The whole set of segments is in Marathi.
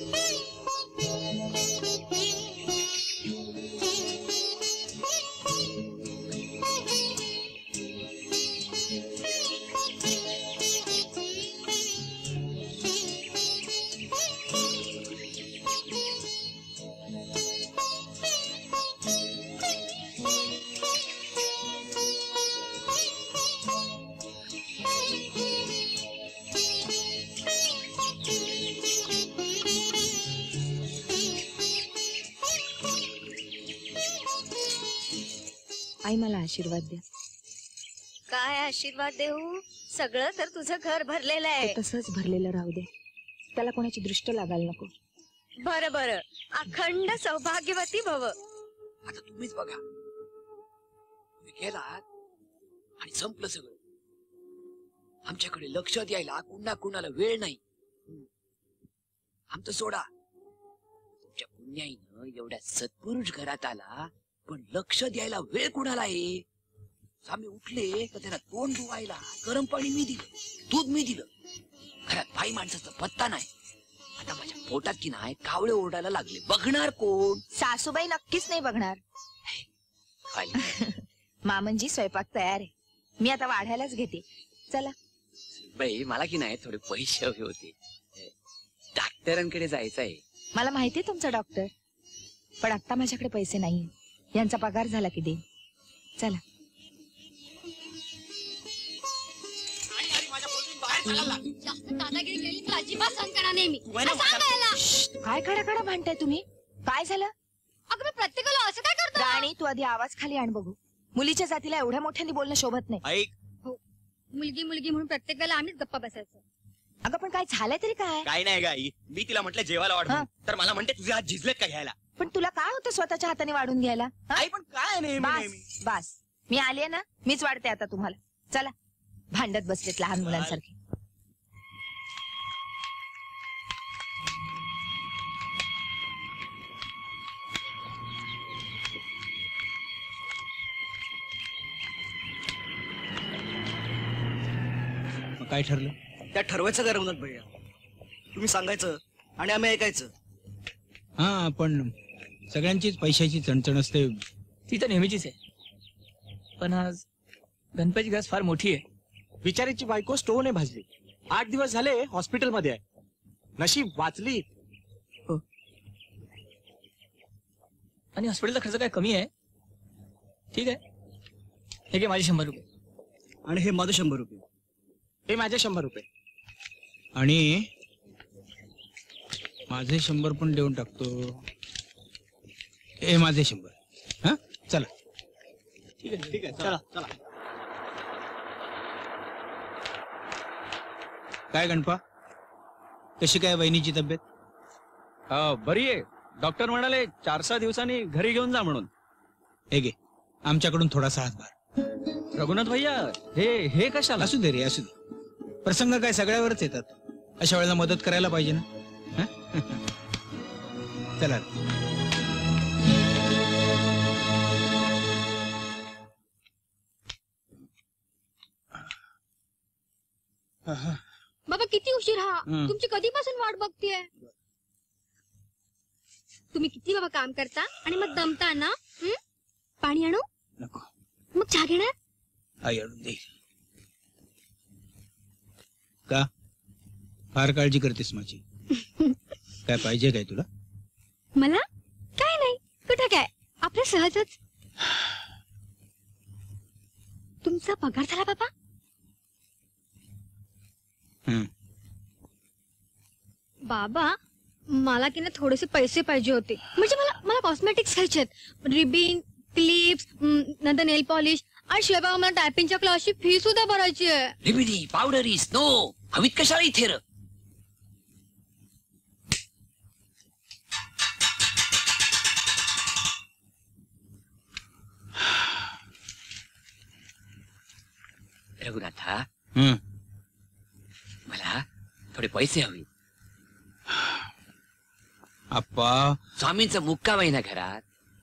आई मला आशीर्वाद द्या. काय आशीर्वाद देऊ? सगळं तर तुझं घर भरलेलं आहे. तसंच भरलेलं राहू दे, त्याला कोणाची दृष्ट लागायला नको. बरं बरं, अखंड सौभाग्यवती भव. आता तुम्हीच बघा, तुम्ही गेलात आणि संपलं सगळं. आमच्याकडे लक्ष द्यायला कुणा कुणाला वेळ नाही. आमचं सोडा, तुमच्या पुण्याईनं एवढ्या सत्पुरुष घरात आला, पण लक्ष द्यायला वेळ कुणाला आहे? आम्ही उठले तर त्याला तोंड धुवायला गरम पाणी मी दिलं, दूध मी दिलं. घरात बाई माणसाचा पत्ता नाही. आता माझ्या पोटात की नाही कावळे ओरडायला लागले. बघणार कोण? सासूबाई नक्कीच नाही बघणार. मामनजी स्वयंपाक तयार आहे, मी आता वाढायलाच घेते. चला बाई, मला की नाही थोडे पैसे हवे होते. डॉक्टरांकडे जायचं आहे. मला माहितीये तुमचा डॉक्टर, पण आता माझ्याकडे पैसे नाहीये. यांचा पगार झाला की दे. चला. दादागिरी केली तर अजिबात सहन करणार नाही मी. काय खडाखडा भांडताय तुम्ही? काय झालं? अगं मी प्रत्येकाला असं काय करतो? राणी, तू आधी आवाज खाली आण बघू. मुलीच्या जातीला एवढ्या मोठ्याने बोलणं शोभत नाही. ऐक, हो, मुलगी मुलगी म्हणून प्रत्येकाला आम्हीच गप्पा बसायचं. अगं पण काय झालंय तरी काय? काय नाही गाई, मी तिला म्हटलं जेवायला वाढ, तर मला म्हणते तुझे हात झिजलेत का घ्यायला. पण तुला काय होतं स्वतःच्या हाताने वाढून घ्यायला? आई पण काय बस बस, मी आले ना, मीच वाढते आता तुम्हाला. चला, भांडत बसलेत लहान मुलांसारखे. काय ठरलं? त्या ठरवायचं काय रघुनाथ भैया? तुम्ही सांगायचं आणि आम्ही ऐकायचं. हा, पण सगळ्यांचीच पैशाची चणचण असते. ती तर नेहमीचीच आहे, पण आज गणपती गस फार मोठी आहे. बिचारीची बायको स्टोन आहे भाजली. 8 दिवस झाले हॉस्पिटलमध्ये आहे. नशीब वाचली. आणि हॉस्पिटलचा खर्च काय कमी आहे? ठीक आहे, हे घे माझे 100 रुपये. आणि हे माझे 100 रुपये. हे माझे 100 रुपये. आणि माझे 100 पण देऊन टाकतो. हे माझे 100. हा, चला. ठीक आहे, ठीक आहे, चला चला. काय गणपा, कशी काय वहिनीची तब्येत? बरी आहे. डॉक्टर म्हणाले 4-6 दिवसांनी घरी घेऊन जा म्हणून. हे घे, आमच्याकडून थोडासा हातभार. रघुनाथ भैया, हे कशाला? असू दे रे, असू दे. प्रसंग काय सगळ्यावरच येतात. अशा वेळेला मदत करायला पाहिजे ना. चला. बाबा किती उशीर हा? तुमची कधीपासून वाट बघतीये. तुम्ही किती बाबा काम करता आणि मग दमता ना. पाणी आणू? नको. मग चहा घेणार? आई आणून देईल. का फार काळजी करतेस माझी? काय पाहिजे काय तुला? मला काय नाही. कुठं काय, आपलं सहजच. तुमचा पगार झाला बाबा? बाबा मला की ना थोडेसे पैसे पाहिजे होते. म्हणजे मला कॉस्मेटिक्स घ्यायचे आहेत. रिबिन, क्लिप्स, नंतर नेल पॉलिश. आणि शिवाय बाबा मला टायपिंगच्या क्लासची फी सुद्धा भरायची आहे. रिबिनी, पावडरी, स्नो हवीत कशाला इथे र? रघुनाथा, मला थोडे पैसे हवे. आप्पा, स्वामींचा मुक्काम आहे ना घरात.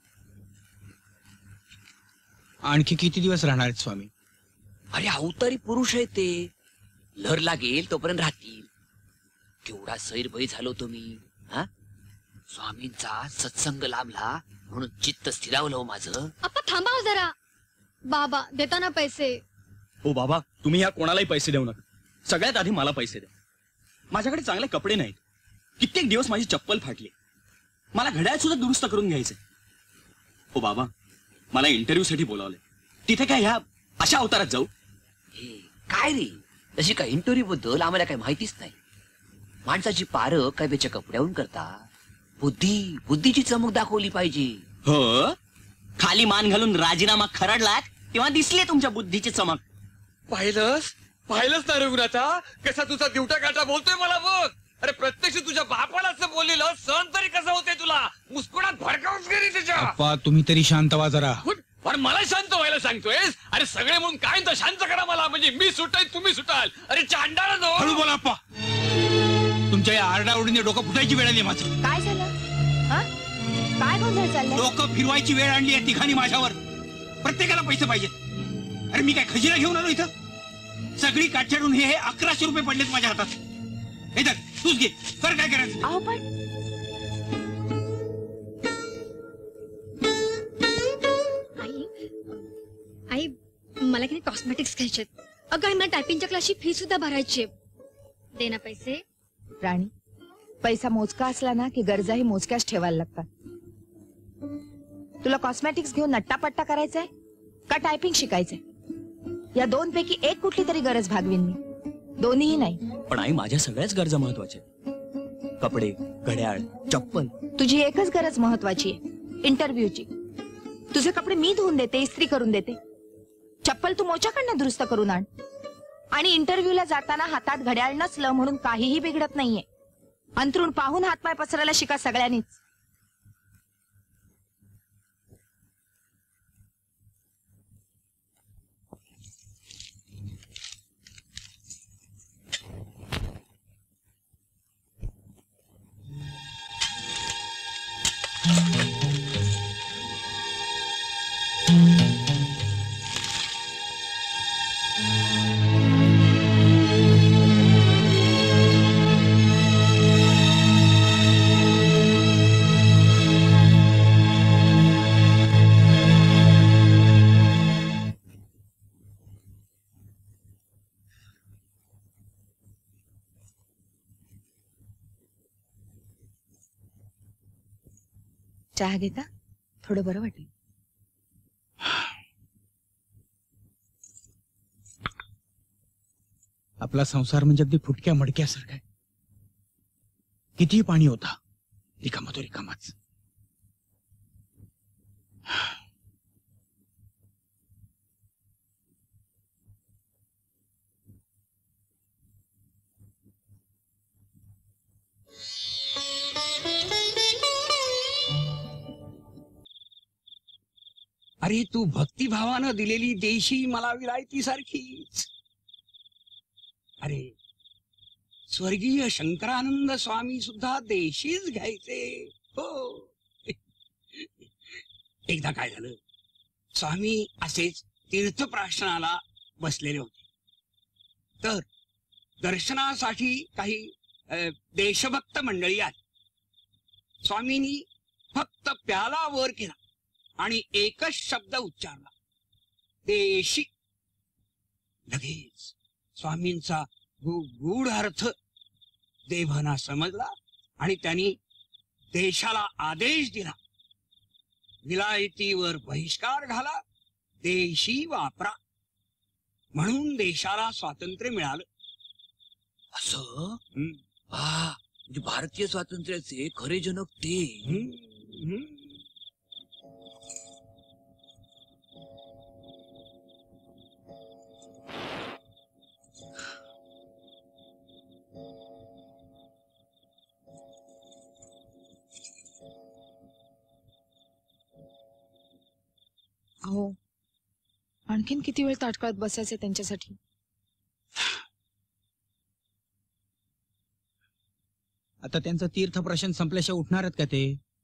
आणखी किती दिवस राहणार आहेत स्वामी? अरे अवतारी पुरुष आहे ते. लहर लागेल तोपर्यंत राहतील. केवढा सैरभय झालो तुम्ही. हा? स्वामींचा सत्संग लाभला म्हणून चित्त स्थिरावलं हो माझं. आप्पा थांबा हो जरा. बाबा देताना पैसे. हो बाबा, तुम्ही ह्या कोणालाही पैसे देऊ नका. सगळ्यात आधी मला पैसे द्या. माझ्याकडे चांगले कपडे नाहीत. कित्येक दिवस माझी चप्पल फाटली. मला घड्याळ सुद्धा दुरुस्त करून घ्यायचंय. हो बाबा, मला इंटरव्ह्यू साठी बोलावलंय. तिथे काय ह्या अशा अवतारात जाऊ? हे काय रे, तशी काय इंटरव्ह्यू बद्दल आम्हाला काही माहितीच नाही. माणसाची पारं काय त्याच्या कपड्याहून करता. बुद्धीची चमक दाखवली पाहिजे. हो, खाली मान घालून राजीनामा खरडलात तेव्हा दिसले तुमच्या बुद्धीची चमक. पाहिलंच ना रघुनाथा, कसा तुझा दिवटा काटा बोलतोय मला बघ. अरे प्रत्यक्ष तुझ्या बापाला असं बोललेलं सण तरी कसं होते तुला? मुस्कुडात भडकावूच गेली त्याच्या. अप्पा तुम्ही तरी शांत व्हा जरा. पण मला शांत व्हायला सांगतोयस? अरे सगळे म्हणून काय तर शांत करा मला, म्हणजे मी सुटाय तुम्ही सुटाल. अरे चांडाळ नो. हळू बोला अप्पा. तुमच्या या आरडाओरडीने डोकं फुटायची वेळ आली माझं. काय झालं? हा? काय गोंधळ चाललाय? डोकं फिरवायची वेळ आणली आहे तिघांनी माझ्यावर. प्रत्येकाला पैसे पाहिजेत. अरे मी काय खजिना घेऊन आलो इथं? सगळी काठ्याडून हे 1100 रुपये पडलेत माझ्या हातात. हे धर, तूच घे, कर काय करायचं. अहो पण आई मला की कॉस्मेटिक्स घ्यायचे. अगं आई, मला टायपिंगच्या क्लासची फी सुद्धा भरायची. दे ना पैसे. राणी, पैसा मोजका असला ना की गरजाही मोजक्याच ठेवायला लागतात. तुला कॉस्मेटिक्स घेऊन नट्टापट्टा करायचाय का टायपिंग शिकायचंय? या दोन पैकी एक कुठली तरी गरज भागवीन मी. दोन्हीही नाही. पण आई, माझ्या सगळ्याच गरजा महत्वाच्या. कपडे, घड्याळ, चप्पल. तुझी एकच गरज महत्वाची आहे, इंटरव्ह्यूची. तुझे कपडे मी धुवून देते, इस्त्री करून देते. चप्पल तू मोच्याकडनं दुरुस्त करून आण. आणि इंटरव्ह्यूला जाताना हातात घड्याळ नसलं म्हणून काहीही बिघडत नाहीये. अंथरूण पाहून हातपाय पसरायला शिका सगळ्यांनीच. चहा घेता? थोडं बरं वाटेल. आपला संसार म्हणजे अगदी फुटक्या मडक्यासारखा आहे. कितीही पाणी होता, रिकामा तो रिकामाच. अरे तू भक्तिभावानं दिलेली देशी मला विलायती सारखीच. अरे स्वर्गीय शंकरानंद स्वामी सुद्धा देशीच घ्यायचे. हो. एकदा काय झालं, स्वामी असेच तीर्थप्राशनाला बसलेले होते. तर दर्शनासाठी काही देशभक्त मंडळी आली. स्वामींनी फक्त प्याला वर केला आणि एकच शब्द उच्चारला, देशी. लगेच स्वामींचा गूढ अर्थ देवांना समजला आणि त्यांनी देशाला आदेश दिला, विलायतीवर बहिष्कार घाला, देशी वापरा. म्हणून देशाला स्वातंत्र्य मिळालं. असं? म्हणजे भारतीय स्वातंत्र्याचे खरे जनक ते. हो, आणखीन किती वेळ ताटकळत बसायचे त्यांच्यासाठी? आता त्यांचं तीर्थप्रशन संपल्याशिवाय उठणार आहेत का ते?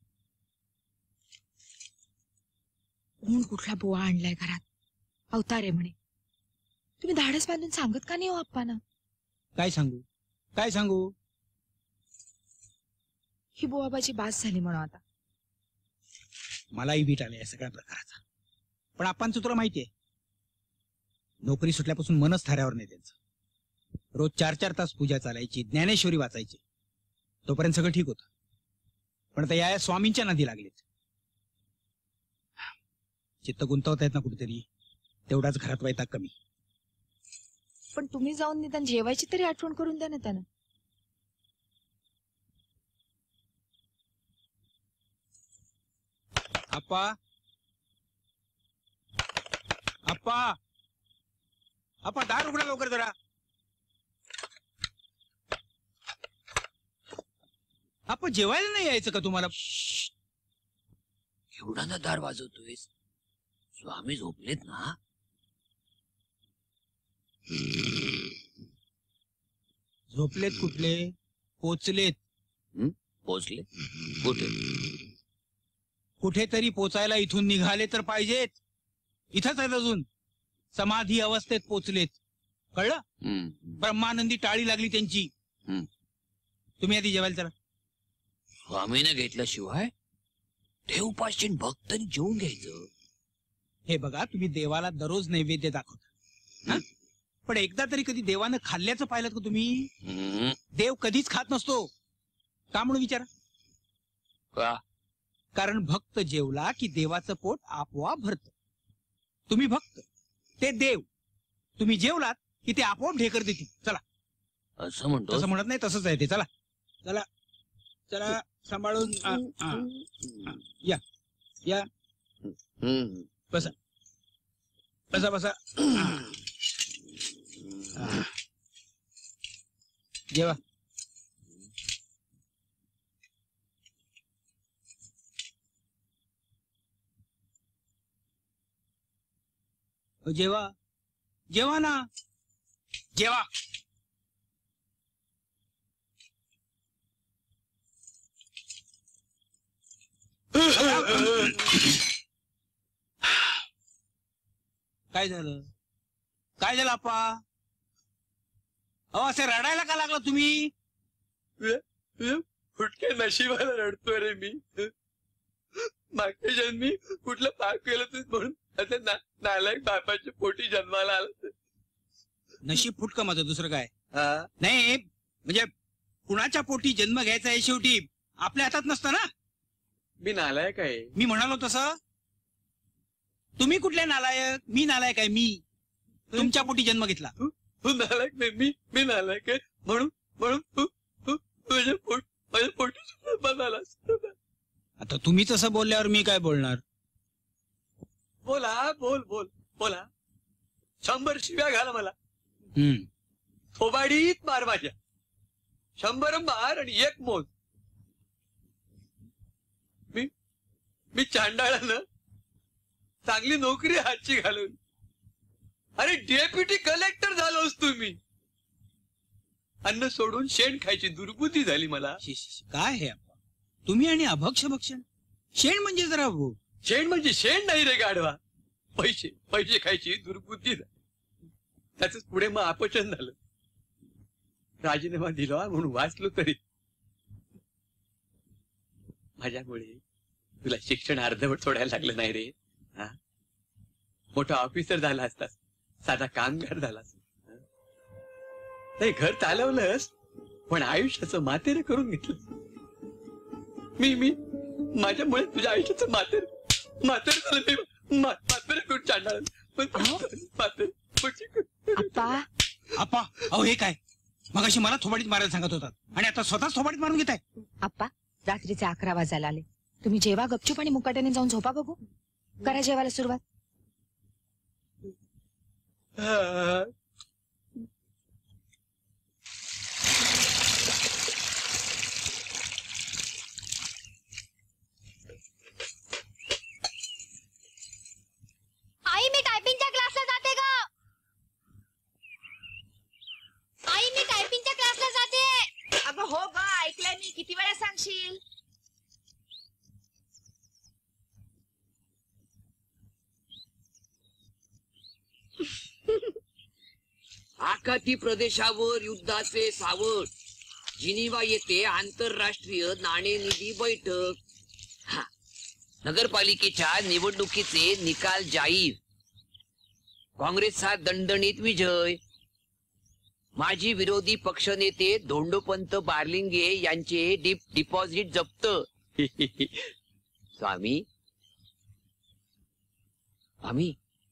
ऊन कुठला बुवा आणलाय घरात, अवतार आहे म्हणे. तुम्ही धाडस बांधून सांगत का नाही हो आप्पांना? काय सांगू काय सांगू? ही बोवाबाजी बास झाली म्हणून आता. मलाही बीट आलं या सगळ्या प्रकाराचा. पण आपणचं तुला माहितीये, नोकरी सुटल्यापासून मनच थाऱ्यावर नाही त्यांचं. रोज 4-4 तास पूजा चालायची, ज्ञानेश्वरी वाचायची, तोपर्यंत सगळं ठीक होतं. पण आता या स्वामींच्या नादी लागलेत. चित्त गुंतवता येत ना कुठेतरी, तेवढाच घरात वैताग कमी. पण तुम्ही जाऊन निदान जेवायची तरी आठवण करून द्या ना त्यांना. आप्पा, आप्पा, आप्पा, दार उघडा लवकर जरा. आप्पा, जेवायला नाही यायचं का तुम्हाला? एवढा ना दार वाजवतोयस? स्वामी झोपलेत ना? झोपलेत कुठले, पोचलेत. पोचले कुठे? कुठेतरी पोचायला इथून निघाले तर पाहिजेत. इथंच आहेत अजून, समाधी अवस्थेत पोचलेत. कळलं? ब्रह्मानंदी टाळी लागली त्यांची. तुम्ही आधी जेवायला चला. स्वामीने घेतल्याशिवाय देवपाशी भक्तांनी जेवून घ्यायचं. हे बघा, तुम्ही देवाला दररोज नैवेद्य दाखवता, पण एकदा तरी कधी देवानं खाल्ल्याचं पाहिलं का तुम्ही? देव कधीच खात नसतो. का म्हणून विचारा. का? कारण भक्त जेवला की देवाचं पोट आपोआप भरत. तुम्ही भक्त, ते देव. तुम्ही जेवलात की ते आपोआप ढेकर देतील. चला. असं म्हणतो? तसं म्हणत नाही, तसंच आहे ते. चला चला चला, सांभाळून या या. बसा बसा बसा. जेवा. जेवा जेवा ना, जेवा. काय झालं? काय झालं आप्पा? अहो, असे रडायला का लागला तुम्ही? फुटके नशिबाला रडतोय रे मी. मागच्या जन्मी कुठलं पाप केलं तू म्हणून आता नालायक बापाच्या पोटी जन्माला आला. नशीब फुटकं माझं, दुसरं काय नाही. म्हणजे कुणाच्या पोटी जन्म घ्यायचा आहे शेवटी आपल्या हातात नसतं ना. मी नालायक आहे. मी म्हणालो तसं. तुम्ही कुठले नालायक? मी नालायक आहे. मी तुमच्या पोटी जन्म घेतला. तू नालायक नाही, मी नालायक आहे म्हणून म्हणून माझ्या पोटी जन्म आलास. आता तुम्हीच असं बोलल्यावर मी काय बोलणार? बोला, बोल बोल बोला. 100 शिव्या घाला मला. थोबाडीत मार माझ्या. 100 मार आणि 1 मोज. मी चांडाळानं चांगली नोकरी हातची घालून, अरे डेप्युटी कलेक्टर झालोस तुम्ही. अन्न सोडून शेण खायची दुर्बुद्धी झाली मला. काय हे तुम्ही आणि अभक्ष भक्षण? शेण म्हणजे जरा शेण म्हणजे शेण नाही रे गाढवा. पैसे पैसे खायची दुर्बुद्धी झाली. त्याच पुढे मग अपचन झालं. राजीनामा दिला म्हणून वाचलो तरी. माझ्यामुळे तुला शिक्षण अर्धवट सोडायला लागलं नाही रे. मोठा ऑफिसर झाला असतास, साधा कामगार झालास, नाही घर चालवलंस, पण आयुष्याचं मातेर करून घेतलं. मी माझ्यामुळे तुझ्या आयुष्याचं मातेर झालं. मातेर करून चालणार. आप्पा, अहो हे काय? मगाशी मला थोबाडीत मारायला सांगत होतात आणि आता स्वतःच थोबाडीत मारून घेताय. आप्पा, रात्रीचे 11 वाजायला आले. तुम्ही जेवा गपचूप आणि मुकाट्याने जाऊन झोपा. बघू, करा जेवायला सुरुवात. आई, मी टायपिंगच्या क्लासला जाते ग. आई, मी टायपिंगच्या क्लासला जाते. अगं हो ग, ऐकलंय मी. किती वेळा सांगशील? आखाती प्रदेशावर युद्धाचे सावट. जिनिवा येथे आंतरराष्ट्रीय नाणेनिधी बैठक. हा. नगरपालिकेच्या निवडणुकीचे निकाल जाहीर. काँग्रेसचा दणदणीत विजय. माजी विरोधी पक्षनेते धोंडोपंत बारलिंगे यांचे डिपॉझिट जप्त. स्वामी स्वामी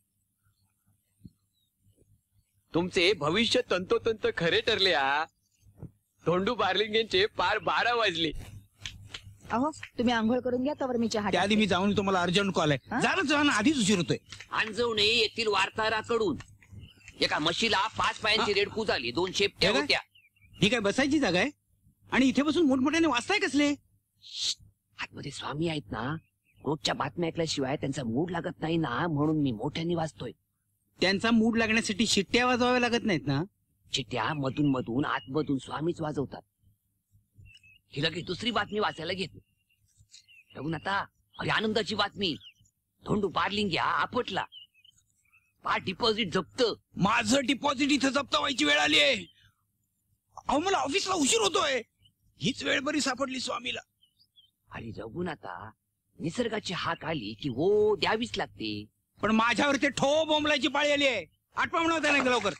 तुमचे भविष्य तंतोतंत खरे ठरले. हा धोंडू बार्लिंगेंचे पार 12 वाजले. अहो तुम्ही आंघोळ करून घ्या तवर मी चहा त्याआधी मी जाऊन तुम्हाला अर्जंट कॉल आहे. झालं जाऊन आधीच उशीर होतोय. अंजवणे येथील वार्ताहराकडून एका म्हशीला 5 पायांची रेडकू झाली. 2 शेपट्या हे काय? होत्या. ही काय बसायची जागा आहे? आणि इथे बसून मोठमोठ्याने वाचताय कसले? आतमध्ये स्वामी आहेत ना, रोजच्या बातम्या ऐकल्याशिवाय त्यांचा मूड लागत नाही ना, म्हणून मी मोठ्याने वाचतोय. त्यांचा मूड लागण्यासाठी शिट्ट्या वाजवाव्या लागत नाहीत ना? चिट्ट्या मधून मधून आतमधून स्वामीच वाजवतात. ही लगेच दुसरी बातमी वाचायला घेतो. बघून आता अरे आनंदाची बातमी. धोंडू बारलिंग्या आपटला. 5 डिपॉझिट जप्त. माझं डिपॉझिट इथं जप्त व्हायची वेळ आली आहे. अहो मला ऑफिसला उशीर होतोय. हीच वेळ बरी सापडली स्वामीला. आणि जगून आता निसर्गाची हाक आली की हो द्यावीच लागते. पण माझ्यावर ते ठो बोंबलाची पाळी आली आहे. आठवा म्हणा नाही लवकर.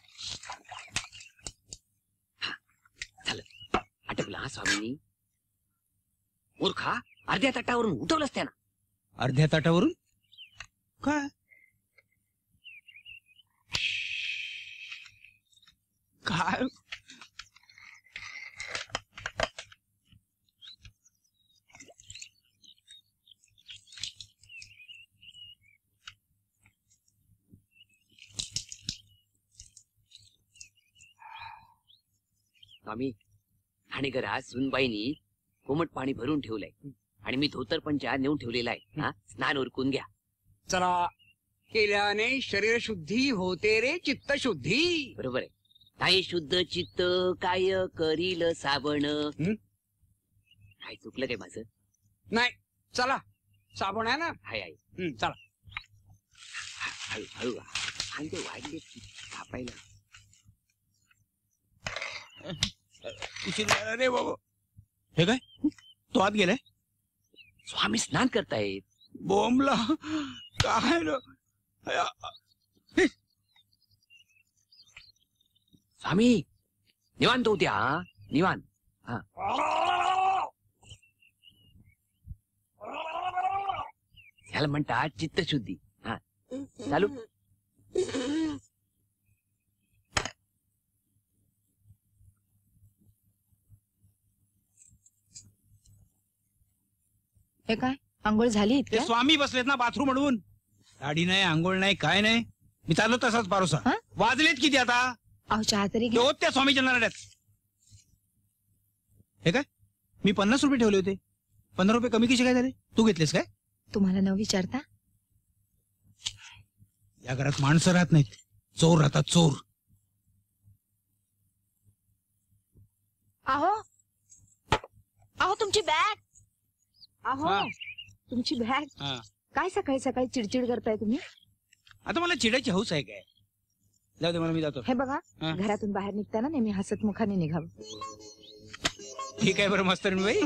अटकला हा स्वामीनी. मूर्खा अर्ध्या ताटावरून उठवलंच त्यानं. अर्ध्या ताटावरून काय? काय स्वामी ठाणेघरात सुनबाईनी कोमट पाणी भरून ठेवलंय आणि मी धोतर पंचा नेऊन ठेवलेला आहे. हा स्नान उरकून घ्या. चला केल्याने शरीर शुद्धी होते रे चित्त शुद्धी. बरोबर आहे. काय शुद्ध चित्त काय करील साबण. काय चुकलं काय माझं? नाही चला साबण आहे ना. हाय हाय. चला हळू हळू कांदे वाढले कापायला. उशीर झाला रे बाबा. हे काय तो आत गेलाय? स्वामी स्नान करतायत. बोंबला काय रे? स्वामी निवांत होत्या. निवांत. हा ह्याला म्हणतात चित्तशुद्धी. हा चालू. हे काय आंघोळ झाली ते इतक्या? स्वामी बसलेत ना बाथरूम म्हणून. दाढी नाही आंघोळ नाही काय नाही. मी चाललो तसाच पारोसा. वाजलेत किती आता? अहो चहा तरी घ्या. होत त्या स्वामीच्या नारड्यात. हे काय मी 50 रुपये ठेवले होते. 15 रुपये कमी कसे काय झाले? तू घेतलेस काय? तुम्हाला न विचारता? या घरात माणसं राहत नाहीत, चोर राहतात चोर. अहो अहो तुमची बॅग. अहो हा. तुमची बॅग. हा. काय सकाळी सकाळी चिडचिड करताय तुम्ही? आता मला चिडायची हौस आहे काय? जाऊ दे मला, मी जातो. हे बघा हा. घरातून बाहेर निघताना नेहमी हसत मुखाने निघावं. ठीक आहे बरं मास्तरीण बाई.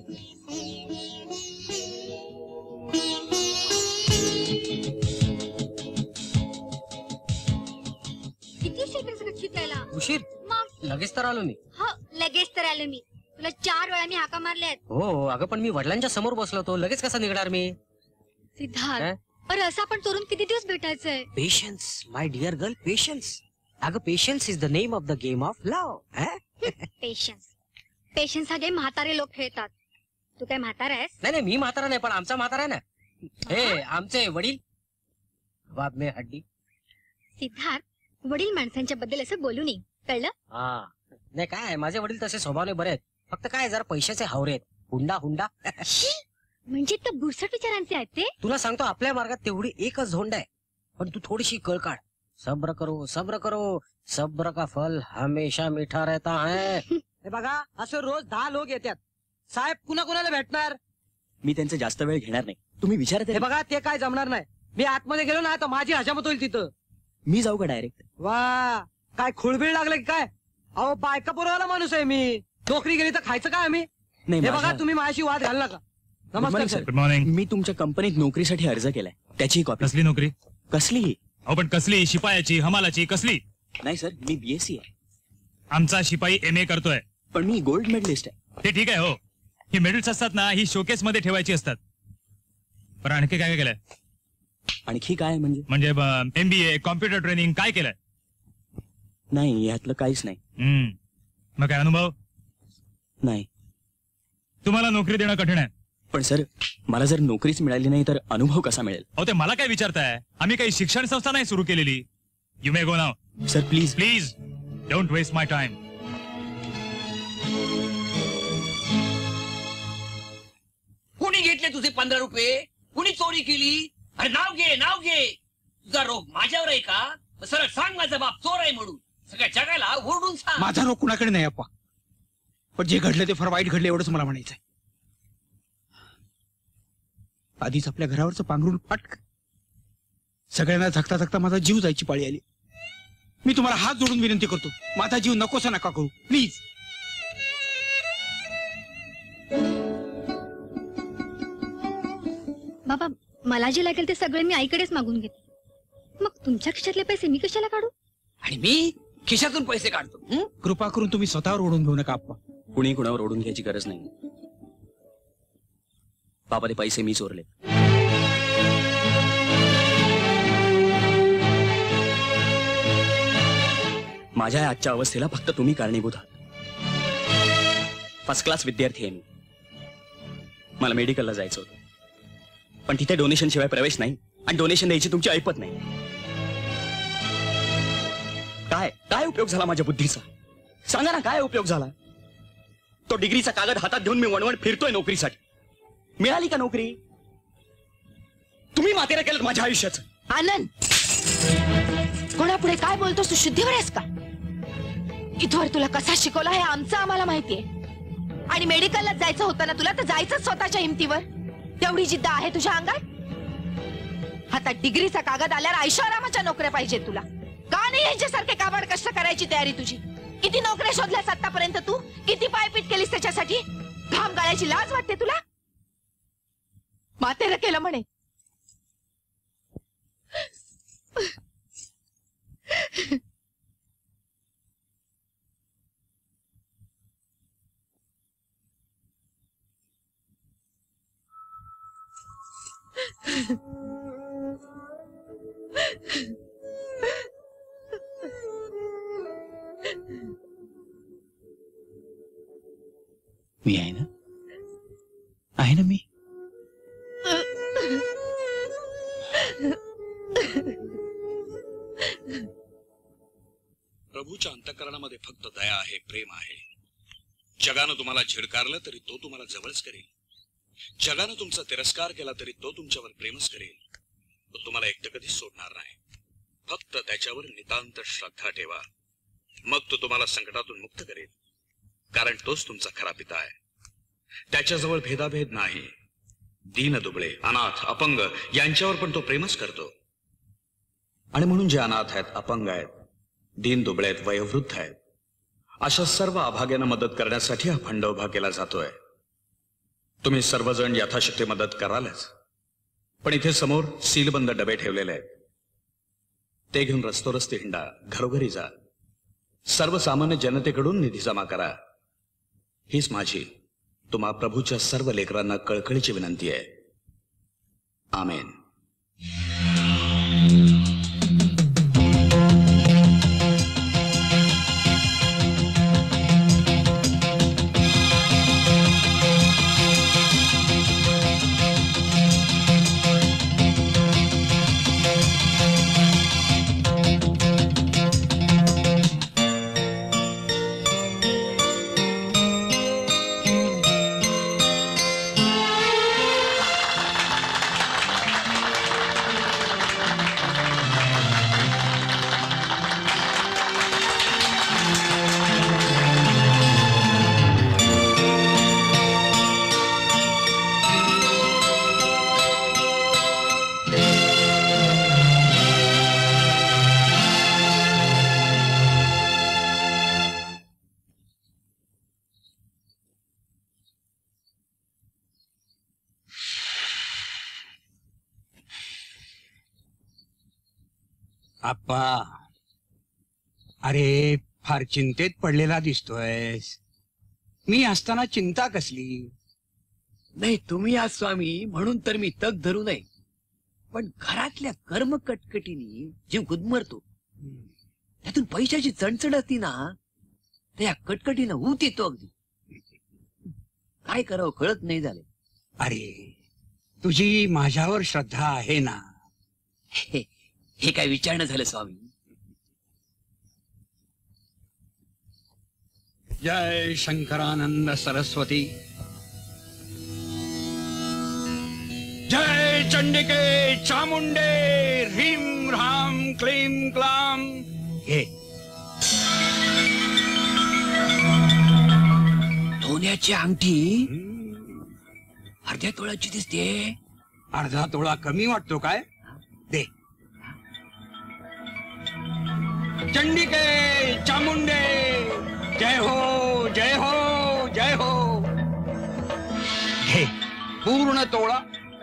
किती सेकंड गच्चीत यायला? उशीर मग लगेच तर आलो मी. हो लगेच तर आलो मी. तुला 4 वेळा मी हाका मारल्यात. हो अगं पण मी वडिलांच्या समोर बसलो होतो. लगेच कसा निघणार मी? सिद्धार्थ अरे असं आपण तरुण किती दिवस भेटायचंय? Patience my dear girl, patience. अगं patience is the name of the game of love. Patience patience हा गेम म्हातारे लोक खेळतात. तू काय म्हातारा आहेस? नाही नाही मी म्हातारा नाही, पण आमचा म्हातारा आहे ना. हे आमचे वडील बाप में हड्डी. सिद्धार्थ वडील माणसांच्या बद्दल असं बोलू नये, कळलं? हा नाही काय माझे वडील तसे स्वभावने बरे आहेत. फक्त काय जरा पैशाचे हावरे आहेत. हुंडा हुंडा. म्हणजे तर बुरसट विचारांचे आहेत ते. तुला सांगतो आपल्या मार्गात तेवढी एकच झोंड आहे, पण तू थोडीशी कळ काढ. सब्र करो सब्र का फल हमेशा मीठा रहता है. हे बघा असं रोज 10 लोक येतात. साहेब कुणा कुणाला भेटणार? मी त्यांचा जास्त वेळ घेणार नाही. तुम्ही विचारत हे बघा ते काय जमणार नाही. मी आतमध्ये गेलो ना तर माझी हजामत होईल तिथं. मी जाऊ का डायरेक्ट? वा काय खुळबीळ लागलं की काय? अहो बायका पुरवायला माणूस आहे मी. नोकरी गेली तर खायचं काय आम्ही? नाही, हे बघा माझ्या- तुम्ही माझ्याशी वाद घाल नका. नमस्कार सर. Good morning. मी तुमच्या कंपनीत नोकरीसाठी अर्ज केलाय, त्याची कॉपी. कसली नोकरी? कसलीही अहो पण कसली? शिपायाची, हमालाची, कसली? नाही सर, मी बीएससी आहे. आमचा शिपाई MA करतोय. पण मी गोल्ड मेडलिस्ट आहे. ते ठीक आहे हो. ही मेडल्स असतात ना, ही शोकेस मध्ये ठेवायची असतात. पण आणखी काय काय केलंय? आणखी काय म्हणजे MBA, कॉम्प्युटर ट्रेनिंग काय केलंय? नाही, यातलं काहीच नाही. मग काय अनुभव? नाही. तुम्हाला नोकरी देणं कठीण आहे. पण सर, मला जर नोकरीच मिळाली नाही तर अनुभव कसा मिळेल? अहो ते मला काय विचारताय? आम्ही काही शिक्षण संस्था नाही सुरू केलेली. यू मे गो नाव. Sir please please don't waste my time. कुणी घेतले तुझे 15 रुपये? कुणी चोरी केली? अरे नाव घे, नाव घे. तुझा रोग माझ्यावर आहे का? सरळ सांग माझा बाप चोर आहे म्हणून. सगळ्या जगाला ओरडून सांग. माझा रोग कुणाकडे नाही अप्पा, पण जे घडलं ते फार वाईट घडलं एवढंच मला म्हणायचंय. आधीच आपल्या घरावरचं पांघरून फाटक, सगळ्यांना झकता झकता माझा जीव जायची पाळी आली. मी तुम्हाला हात जोडून विनंती करतो, माझा जीव नकोसा नका करू प्लीज. बाबा मला जे लागेल ते सगळे मी आईकडेच मागून घेते. मग तुमच्या खिशातले पैसे मी कशाला काढू? आणि मी खिशातून पैसे काढतो. कृपा करून तुम्ही स्वतःवर ओढून घेऊ नका अप्पा. कुणी कुणावर ओढून घ्यायची गरज नाही. बाबा ते पैसे मी चोरले. माझ्या या आजच्या अवस्थेला फक्त तुम्ही कारणीभूत आहात. फर्स्ट क्लास विद्यार्थी आहे मी. मला मेडिकलला जायचं होतं, पण तिथे डोनेशन शिवाय प्रवेश नाही आणि डोनेशन द्यायची तुमची ऐपत नाही. काय काय उपयोग झाला माझ्या बुद्धीचा? सांगा ना, काय उपयोग झाला? तो डिग्रीचा कागद हातात घेऊन मी वणवण फिरतोय नोकरीसाठी. मिळाली का नोकरी? तुम्ही मातेरा केलं माझ्या आयुष्याचं. आनंद, कोणापुढे काय बोलतोस तू? शुद्धीवर आहेस का? इथवर तुला कसा शिकवला हे आमचं आम्हाला माहितीये. आणि मेडिकलला जायचं होतं ना तुला, तर जायचं स्वतःच्या हिमतीवर. तेवढी जिद्द आहे तुझ्या अंगात? हातात डिग्रीचा कागद आल्यावर ऐशारामाच्या नोकऱ्या पाहिजे तुला. का नाही यांच्यासारखे काबाड कष्ट करायची तयारी तुझी? किती नोकऱ्या शोधल्यास आतापर्यंत तू? किती पायपीट केलीस त्याच्यासाठी? घाम गाळायची लाज वाटते तुला? मातेरा केलं म्हणे. मी आहे ना, आहे ना मी. प्रभूच्या अंतःकरणामध्ये फक्त दया आहे, प्रेम आहे. जगानं तुम्हाला झिडकारलं तरी तो तुम्हाला जवळच करेल. जगानं तुमचा तिरस्कार केला तरी तो तुमच्यावर प्रेमच करेल. तो तुम्हाला एकटं कधीच सोडणार नाही. फक्त त्याच्यावर नितांत श्रद्धा ठेवा, मग तो तुम्हाला संकटातून मुक्त करेल. कारण तोच तुमचा खरा पिता आहे. त्याच्याजवळ भेदाभेद नाही. दीन दुबळे, अनाथ, अपंग यांच्यावर पण तो प्रेमच करतो. आणि म्हणून जे अनाथ आहेत, अपंग आहेत, दीन दुबळे आहेत, वयोवृद्ध आहेत, अशा सर्व अभाग्यांना मदत करण्यासाठी हा फंड उभा केला जातोय. तुम्ही सर्वजण यथाशक्ती मदत करालच, पण इथे समोर सीलबंद डबे ठेवलेले आहेत. ते घेऊन रस्तोरस्ते हिंडा, घरोघरी जा, सर्वसामान्य जनतेकडून निधी जमा करा. हीच माझी तुम्हा प्रभूच्या सर्व लेकरांना कळकळीची विनंती आहे. आमेन. आप्पा, अरे फार चिंतेत पडलेला दिसतोयस. मी असताना चिंता कसली? नाही, तुम्ही आज स्वामी म्हणून तर मी तग धरू नये, पण घरातल्या कर्म कटकटीने जीव गुदमरतो. त्यातून पैशाची चणचण असती ना, तर या कटकटीनं ऊत येतो अगदी. काय करावं कळत नाही झालं. अरे तुझी माझ्यावर श्रद्धा आहे ना? हे काय विचारणं झालं स्वामी. जय शंकरानंद सरस्वती. जय चंडिके चामुंडे ह्रीं ह्रां क्लीं क्लां. हे सोन्याची अंगठी अर्ध्या तोळ्याची दिसते. अर्धा तोळा कमी वाटतो काय? दे. चंडिके चामुंडे जय हो जय हो जय हो. हे पूर्ण तोळा.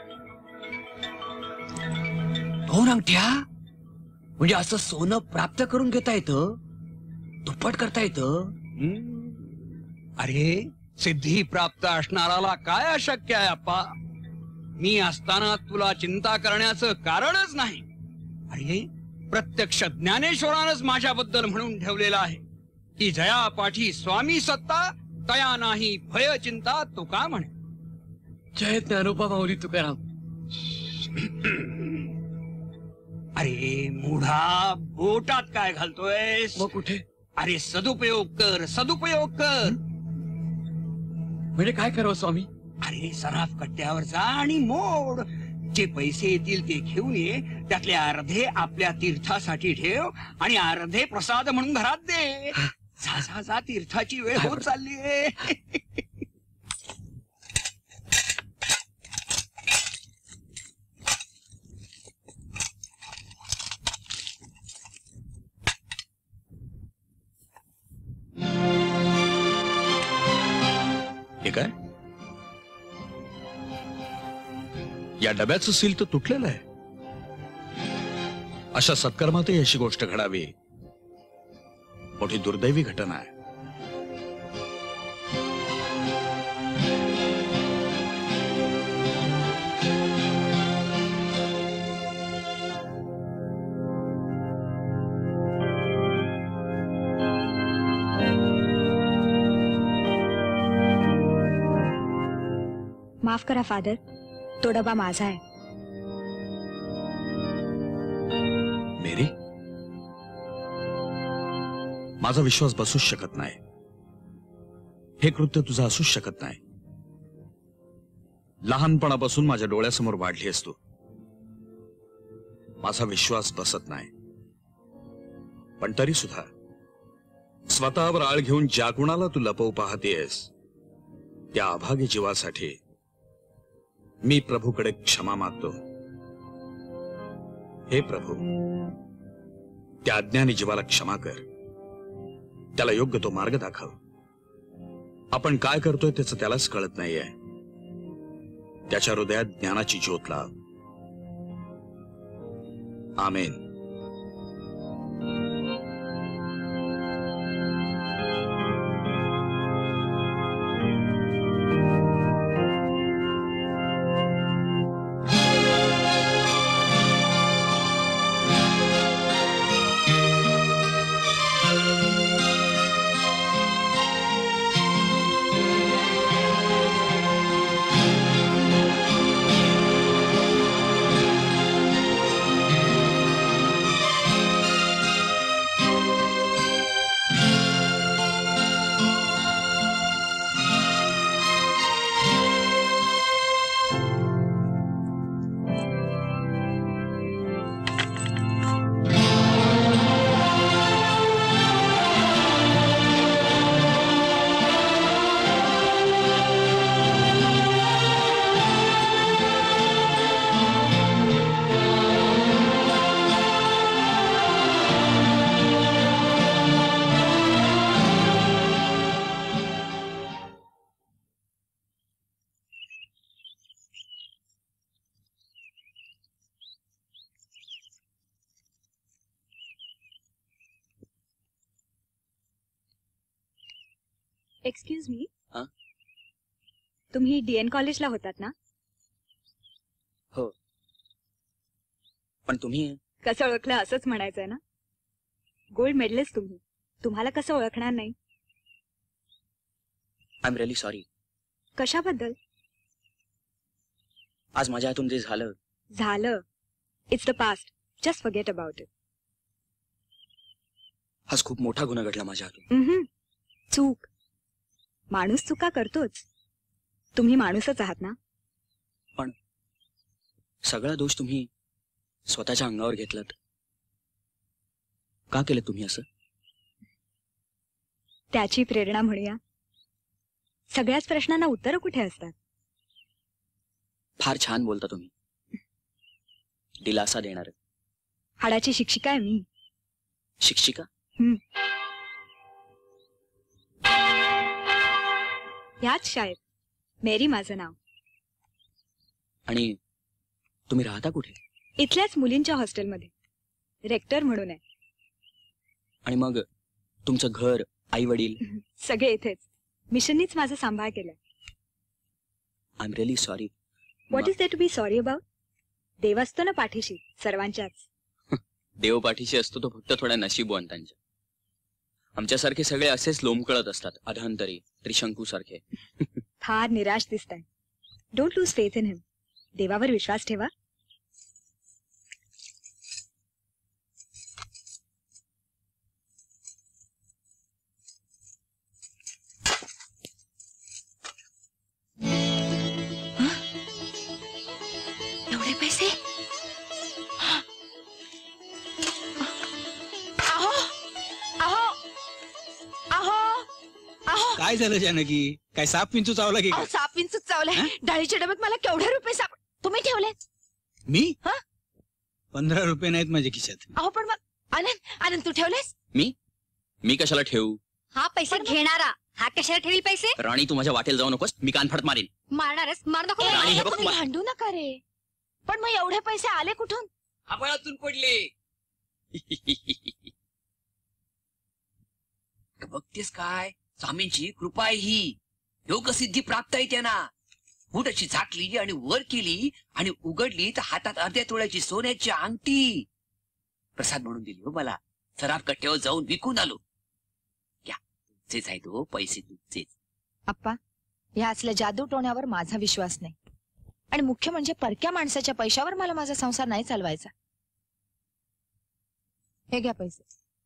2 अंगठ्या म्हणजे असं सोनं प्राप्त करून घेता येतं, दुप्पट करता येतं. अरे सिद्धी प्राप्त असणाराला काय अशक्य आहे आप्पा? मी असताना तुला चिंता करण्याचं कारणच नाही. अरे प्रत्यक्ष ज्ञानेश्वरानच माझ्याबद्दल म्हणून ठेवलेला आहे की जया पाठी स्वामी सत्ता, तया नाही भय चिंता तुका म्हणे. जय ज्ञानोबा माऊली तुकाराम. अरे मूढा, बोटात काय घालतोयस? मग कुठे? अरे सदुपयोग कर, सदुपयोग कर. म्हणजे काय करावं स्वामी? अरे सराफ कट्ट्यावर जा आणि मोड. जे पैसे येतील ते घेऊन ये. त्यातले अर्धे आपल्या तीर्थासाठी ठेव आणि अर्धे प्रसाद म्हणून घरात दे. जा जा जा, तीर्थाची वेळ होत चालली आहे. हे काय? या डब्याचं सील तर तुटलेलं आहे. अशा सत्कर्मातही अशी गोष्ट घडावी मोठी दुर्दैवी घटना आहे. माफ करा फादर, तो डबा माझा आहे. मेरी, माझा विश्वास बसूच शकत नाही. हे कृत्य तुझं असूच शकत नाही. लहानपणापासून माझ्या डोळ्यासमोर वाढली असतो. माझा विश्वास बसत नाही. पण तरी सुद्धा स्वतःवर आळ घेऊन ज्या कुणाला तू लपवू पाहतेस त्या अभागी जीवासाठी मी प्रभूकडे क्षमा मागतो. हे प्रभू, त्या अज्ञानी जीवाला क्षमा कर. त्याला योग्य तो मार्ग दाखव. आपण काय करतोय त्याचं त्यालाच कळत नाहीये. त्याच्या हृदयात ज्ञानाची ज्योत लाव. आमेन. एक्सक्यूज मी, हा? तुम्ही DN कॉलेजला होतात ना? हो, पण तुम्ही कसं ओळखलं असंच म्हणायचंय ना? गोल्ड मेडलिस्ट तुम्ही, तुम्हाला कसं ओळखणार नाही? I am really sorry. कशाबद्दल? आज माझ्या हातून जे झालं. झालं, it's the past, just forget about it. आज खूप मोठा गुन्हा घडला माझ्या हातून. चूक, माणूस चुका करतोच. तुम्ही माणूसच आहात ना? पण सगळा दोष तुम्ही स्वतःच्या अंगावर घेतलात. का केलं तुम्ही असं? त्याची प्रेरणा म्हणूया. सगळ्याच प्रश्नांना उत्तरं कुठे असतात? फार छान बोलता तुम्ही. दिलासा देणार. हाडाची शिक्षिका आहे मी. शिक्षिका? याच शाळेत. मेरी माझं नाव. आणि तुम्ही राहता कुठे? इथल्याच मुलींच्या हॉस्टेलमध्ये. रेक्टर म्हणून आहे. आणि मग तुमचं घर, आई वडील? सगळे इथेच. मिशननीच माझा सांभाळ केलाय. I am really sorry. What is there to be sorry about? देव असतो ना पाठीशी सर्वांच्याच. देव पाठीशी असतो तो फक्त थोड्या नशीबवंतांच्या. आमच्यासारखे सगळे असेच लोंबकळत असतात, अधांतरी, त्रिशंकू सारखे. फार निराश दिसताय. Don't lose faith in him. देवावर विश्वास ठेवा. एवढे पैसे? अहो अहो अहो अहो, काय झालं जानकी? काय साप विंचू चावला की काय? साप विंचूच चावलाय. डाळीच्या डब्यात मला केवढे रुपये साप तुम्ही ठेवलेत? मी 15 रुपये नाहीत माझ्या खिशात. अहो पण मग आनंद तू ठेवलेस? मी कशाला ठेवू? हा पैसे घेणारा हा कशाला ठेवी पैसे? राणी, तू माझ्या वाटेल जाऊ नकोस. मी कानफाट मारेन. मारणारच, मार नको. राणी, हे बघ, तुम्ही भांडू नका रे. पण मग एवढे पैसे आले कुठून? आभाळातून पडले. बघतेस काय? स्वामींची कृपा आहे ही. योग सिद्धी प्राप्त आहे त्यांना. मूठ अशी झाकली आणि वर केली आणि उघडली तर हातात अर्ध्या तोळ्याची सोन्याची अंगठी प्रसाद म्हणून दिली हो मला. सराफ कट्ट्यावर जाऊन विकून आलो. घ्या, तुमचेच आहेत हो पैसे, तुमचेच. अप्पा, ह्या असल्या जादू टोण्यावर माझा विश्वास नाही. आणि मुख्य म्हणजे परक्या माणसाच्या पैशावर मला माझा संसार नाही चालवायचा. हे घ्या पैसे.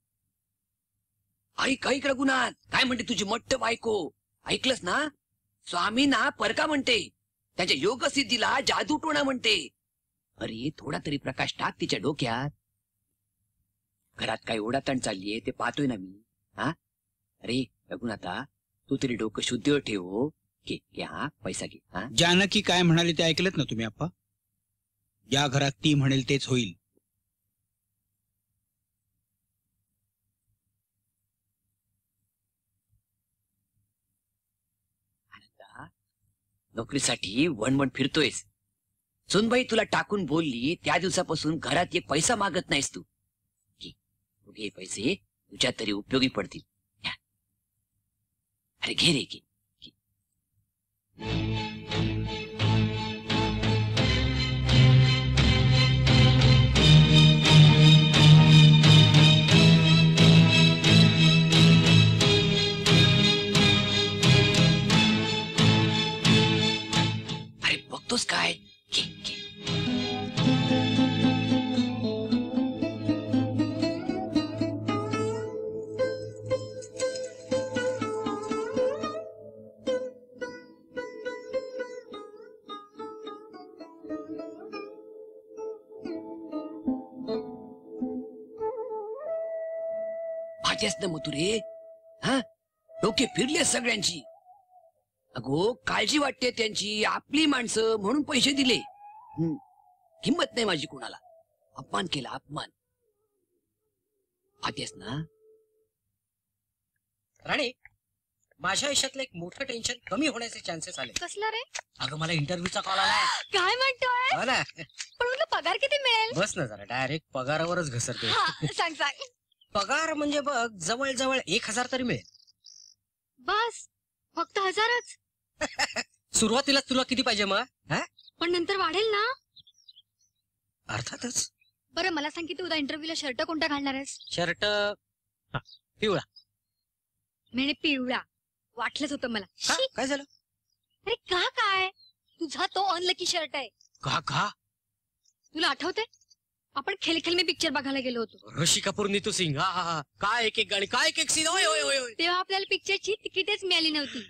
ऐक ऐक रघुनाथ, काय म्हणते तुझी मट्ट बायको? ऐकलंस ना? स्वामींना परका म्हणते, त्याच्या योग सिद्धीला जादू टोणा म्हणते. अरे थोडा तरी प्रकाश टाक तिच्या डोक्यात. घरात काय ओढाताण चाललीये ते पाहतोय ना मी. हा अरे रघुनाथा, तू तरी डोकं शुद्ध ठेव. घे हा पैसा घे. हा जानकी काय म्हणाले ते ऐकलत ना तुम्ही आप्पा? या घरात ती म्हणेल तेच होईल. नोकरीसाठी वणवण फिरतोयस. सुनबाई तुला टाकून बोलली त्या दिवसापासून घरात एक पैसा मागत नाहीस तू. घे पैसे, तुझ्या तरी उपयोगी पडतील. अरे घे रे घे. अरे बघतोस काय? घे घे. भाज्यास ना मथुरे. हा डोके फिरले सगळ्यांची. अगो काळजी वाटते त्यांची, आपली माणसं म्हणून पैसे दिले. किंमत नाही माझी कुणाला. अपमान केला, अपमान. पाहतेस ना? राणे, माझ्या आयुष्यातलं एक मोठं टेन्शन कमी होण्याचे चान्सेस आले. कसलं रे? अगं मला इंटरव्ह्यूचा कॉल आलाय. काय म्हणतोय? हो ना. पण म्हटलं पगार किती मिळेल? बस ना जरा, डायरेक्ट पगारावरच घसरते. हा, सांग सांग. पगार म्हणजे बघ जवळ जवळ 1000 तरी मिळेल. बस फक्त 1000च. सुरुवातीला तुला किती पाहिजे मग? हा? पण नंतर वाढेल ना. अर्थातच. बरं मला सांग की तू उद्या इंटरव्ह्यूला शर्ट कोणता घालणार आहेस? शर्ट पिवळा. म्हणे पिवळा. वाटलंच होतं मला. शी. काय झालं? अरे का काय? तुझा तो अनलकी शर्ट आहे. का? तुला आठवते आपण खेल मी पिक्चर बघायला गेलो होतो. ऋषी कपूर नीतू सिंग. हा. काय एक गाणी, काय एक सीन. होय. तेव्हा आपल्याला पिक्चरची तिकीटच मिळाली नव्हती.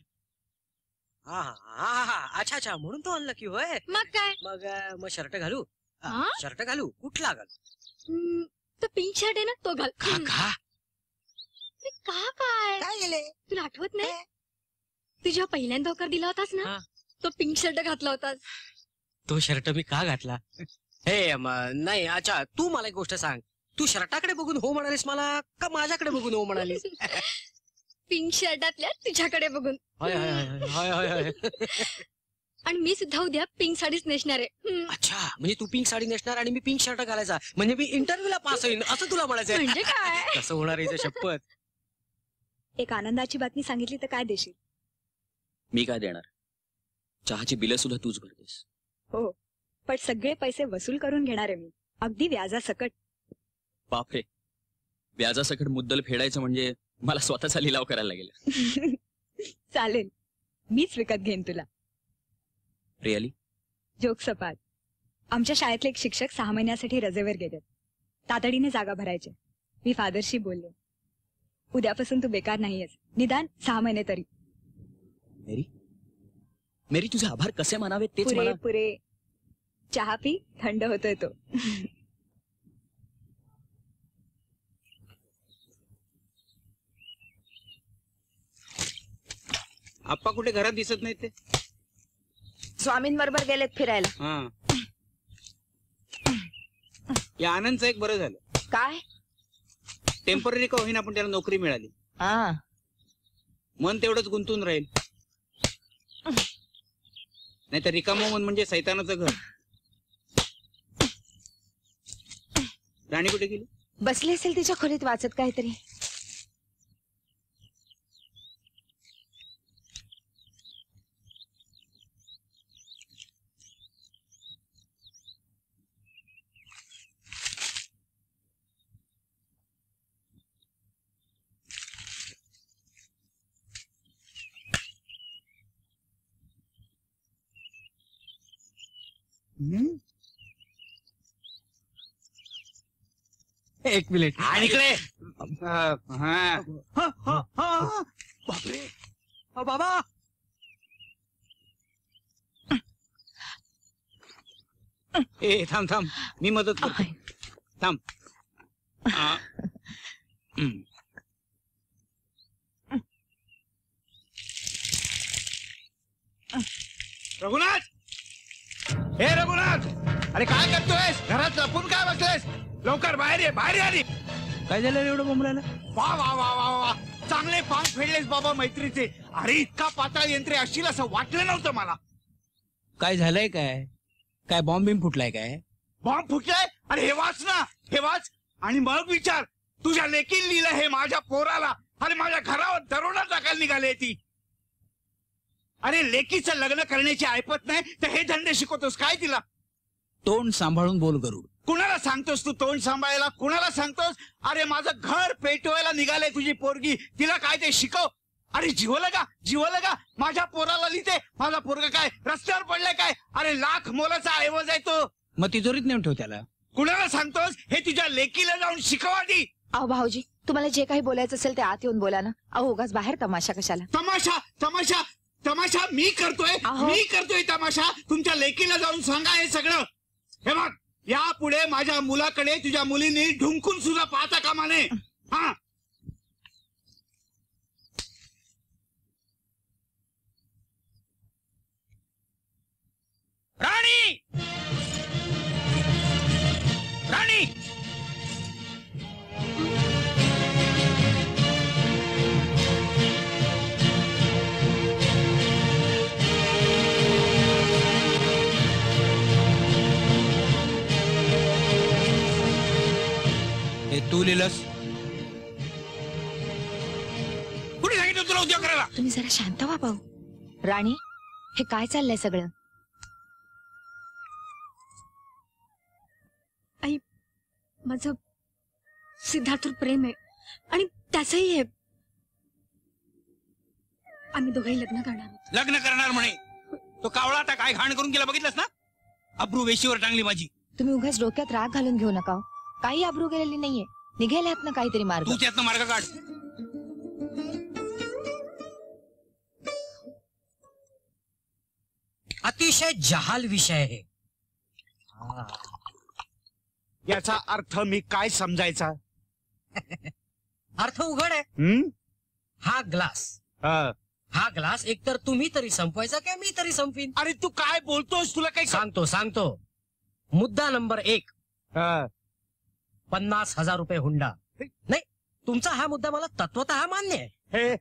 हा. अच्छा म्हणून तो आणला की होय. मग काय? मग शर्ट घालू? हा? शर्ट घालू? कुठला घालू? तो पिंक शर्ट आहे ना तो घाल. का? अरे का काय? तुला आठवत नाही? तू जेव्हा पहिल्यांदा होकार दिला होतास ना तो पिंक शर्ट घातला होतास. तो शर्ट मी का घातला? हे नाही. अच्छा तू मला एक गोष्ट सांग. तू शर्टाकडे बघून हो म्हणालीस मला का माझ्याकडे बघून हो म्हणालीस? पिंक शर्टातल्या तुझ्याकडे बघून. होय. आणि मी सुद्धा उद्या पिंक साडीच नेसणार आहे. अच्छा म्हणजे तू पिंक साडी नेसणार आणि मी पिंक शर्ट घालायचा म्हणजे मी इंटरव्ह्यूला पास होईन असं तुला म्हणायचंय? म्हणजे काय? कसं होणार आहे शपथ. एक आनंदाची बातमी सांगितली तर काय देशील? मी काय देणार? चहाची बिलं सुद्धा तूच भरतेस. हो पण सगळे पैसे वसूल करून घेणार आहे मी, अगदी व्याजासकट. बापरे, व्याजासकट मुद्दल फेडायचं म्हणजे मला स्वतःचा लिलाव करायला लागेल. चालेल, मीच विकत घेईन तुला. रिअली? जोक सपाट. आमच्या शाळेतले एक शिक्षक 6 महिन्यासाठी रजेवर गेलेत. तातडीने जागा भरायचे. मी फादरशी बोलले. उद्यापासून तू बेकार नाहीयेस, निदान 6 महिने तरी. मेरी तुझे आभार कसे मानावेत तेच मला. पुरे चहा पी, थंड होतोय तो. आप्पा कुठे घरात दिसत नाहीत? ते स्वामींबरोबर गेलेत फिरायला. या आनंदचं एक बरं झालं. काय? टेम्पररी का होईना पण त्याला नोकरी मिळाली. मन तेवढंच गुंतून राहील. नाही तर रिकामं मन म्हणजे सैतानाचं घर. राणी कुठे गेली? बसली असेल तिच्या खोलीत वाचत काहीतरी. एक मिनिट. आणि इकडे बापरे बाबा. ए थांब मी मदत करतो. थांब. रघुनाथ, हे रघुनाथ, अरे काय करतोयस? घरात लपून काय बसलेस? लवकर बाहेर ये, बाहेर आली. काय झालं एवढं बोंबलायला? वा वा वा वा वा, चांगले पान फेडलेस बाबा मैत्रीचे. अरे इतका पाताळ यंत्रे असतील असं वाटलं नव्हतं मला. काय झालंय? काय बॉम्ब बिम फुटलाय? काय बॉम्ब फुटलाय? अरे हे वाच ना, हे वाच आणि मग विचार. तुझ्या लेकीन लिहिलं हे माझ्या पोराला. अरे माझ्या घरावर दरोडा टाकायला निघाले ती. अरे लेकीचं लग्न करण्याची ऐपत नाही तर हे धंदे शिकवतोस काय तिला? तोंड सांभाळून बोल गरुड. कुणाला सांगतोस तू तोंड सांभाळायला? कुणाला सांगतोस? अरे माझं घर पेटवायला निघाले तुझी पोरगी, तिला काय ते शिकव. अरे जीवलं का माझ्या पोराला लिहिते? माझा पोरगा काय रस्त्यावर पडलाय काय? अरे लाख मोलाचा ऐवज आहे तो. मग तिजोरीत नेऊन ठेव त्याला. कुणाला सांगतोस? हे तुझ्या लेकीला जाऊन शिकव आधी. अहो भाऊजी, तुम्हाला जे काही बोलायचं असेल ते आत येऊन बोला ना. अहो उगाच बाहेर तमाशा कशाला? तमाशा मी करतोय तमाशा. तुमच्या लेकीला जाऊन सांगा हे सगळं. हे बघ, यापुढे माझ्या मुलाकडे तुझ्या मुलींनी ढुंकून सुद्धा पाहता कामा नये. हा, राणी, राणी, तू लिहिलंस? कुणी सांगितलं तुला उद्योग करायला? तुम्ही जरा शांत व्हा भाऊ. राणी, हे काय चाललंय सगळं? आई, माझं सिद्धार्थवर प्रेम आहे आणि त्याचंही आहे. आम्ही दोघंही लग्न करणार आहोत. लग्न करणार म्हणे. तो कावळा आता काय घाण करून गेला बघितलंस ना? अब्रू वेशीवर टांगली माझी. तुम्ही उगाच डोक्यात राग घालून घेऊ नका हो. काही अब्रू गेलेली नाहीये. निघेल यातनं काहीतरी मार्ग. तू त्यातनं मार्ग काढ. अतिशय जहाल विषय आहे. याचा अर्थ मी काय समजायचा? अर्थ उघड आहे. हा ग्लास एकतर तुम्ही तरी संपवायचा किंवा मी तरी संपवीन. अरे तू काय बोलतोस? तुला काही सांगतो. मुद्दा नंबर 1, 50,000 रुपये हुंडा. नाही, तुमचा हा मुद्दा मला तत्वतः मान्य आहे.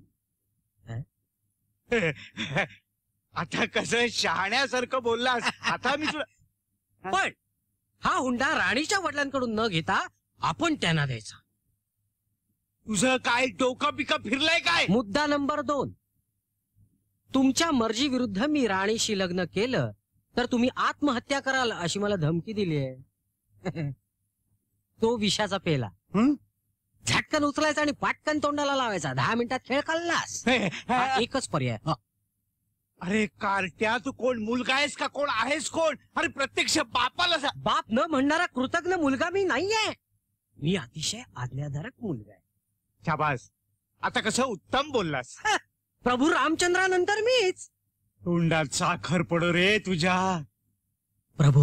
आता कसं शहाण्यासारखं बोललास. आता मी तुला पण हा हुंडा राणीच्या वडिलांकडून न घेता आपण त्यांना द्यायचा. तुझं काय डोकं पिकं फिरलंय काय? मुद्दा नंबर 2, तुमच्या मर्जी विरुद्ध मी राणीशी लग्न केलं तर तुम्ही आत्महत्या कराल अशी मला धमकी दिली आहे. तो विषाचा पेला झटकन उचलायचा आणि पाटकन तोंडाला लावायचा. 10 मिनिटात खेळ खाल्लास. हा एकच पर्याय. अरे कार्ट्या, तू कोण? मुलगा आहेस का कोण आहेस? कोण? अरे प्रत्यक्ष बापाला बाप न म्हणणारा कृतज्ञ मुलगा मी नाहीये. मी अतिशय आज्ञाधारक मुलगा आहे. शाबास, आता कसं उत्तम बोललास. प्रभू रामचंद्रानंतर मीच. तोंडात साखर पडो रे तुझ्या. प्रभू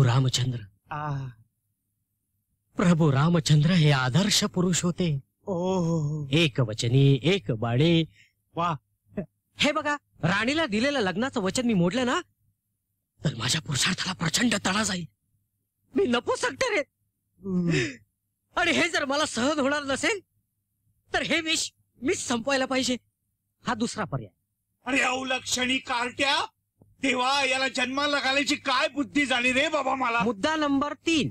रामचंद्र हे आदर्श पुरुष होते. एक वचनी, एक बाणे. वा, हे बघा, राणीला दिलेलं लग्नाचं वचन मी मोडलं ना तर माझ्या पुरुषार्थाला प्रचंड तडा जाईल. मी नपुसक ठरेन. आणि हे जर मला सहन होणार नसेल तर हे विष मीच संपवायला पाहिजे. हा दुसरा पर्याय. अरे अवलक्षणी कार्ट्या, तेव्हा याला जन्माला घालायची काय बुद्धी झाली रे बाबा मला. मुद्दा नंबर 3,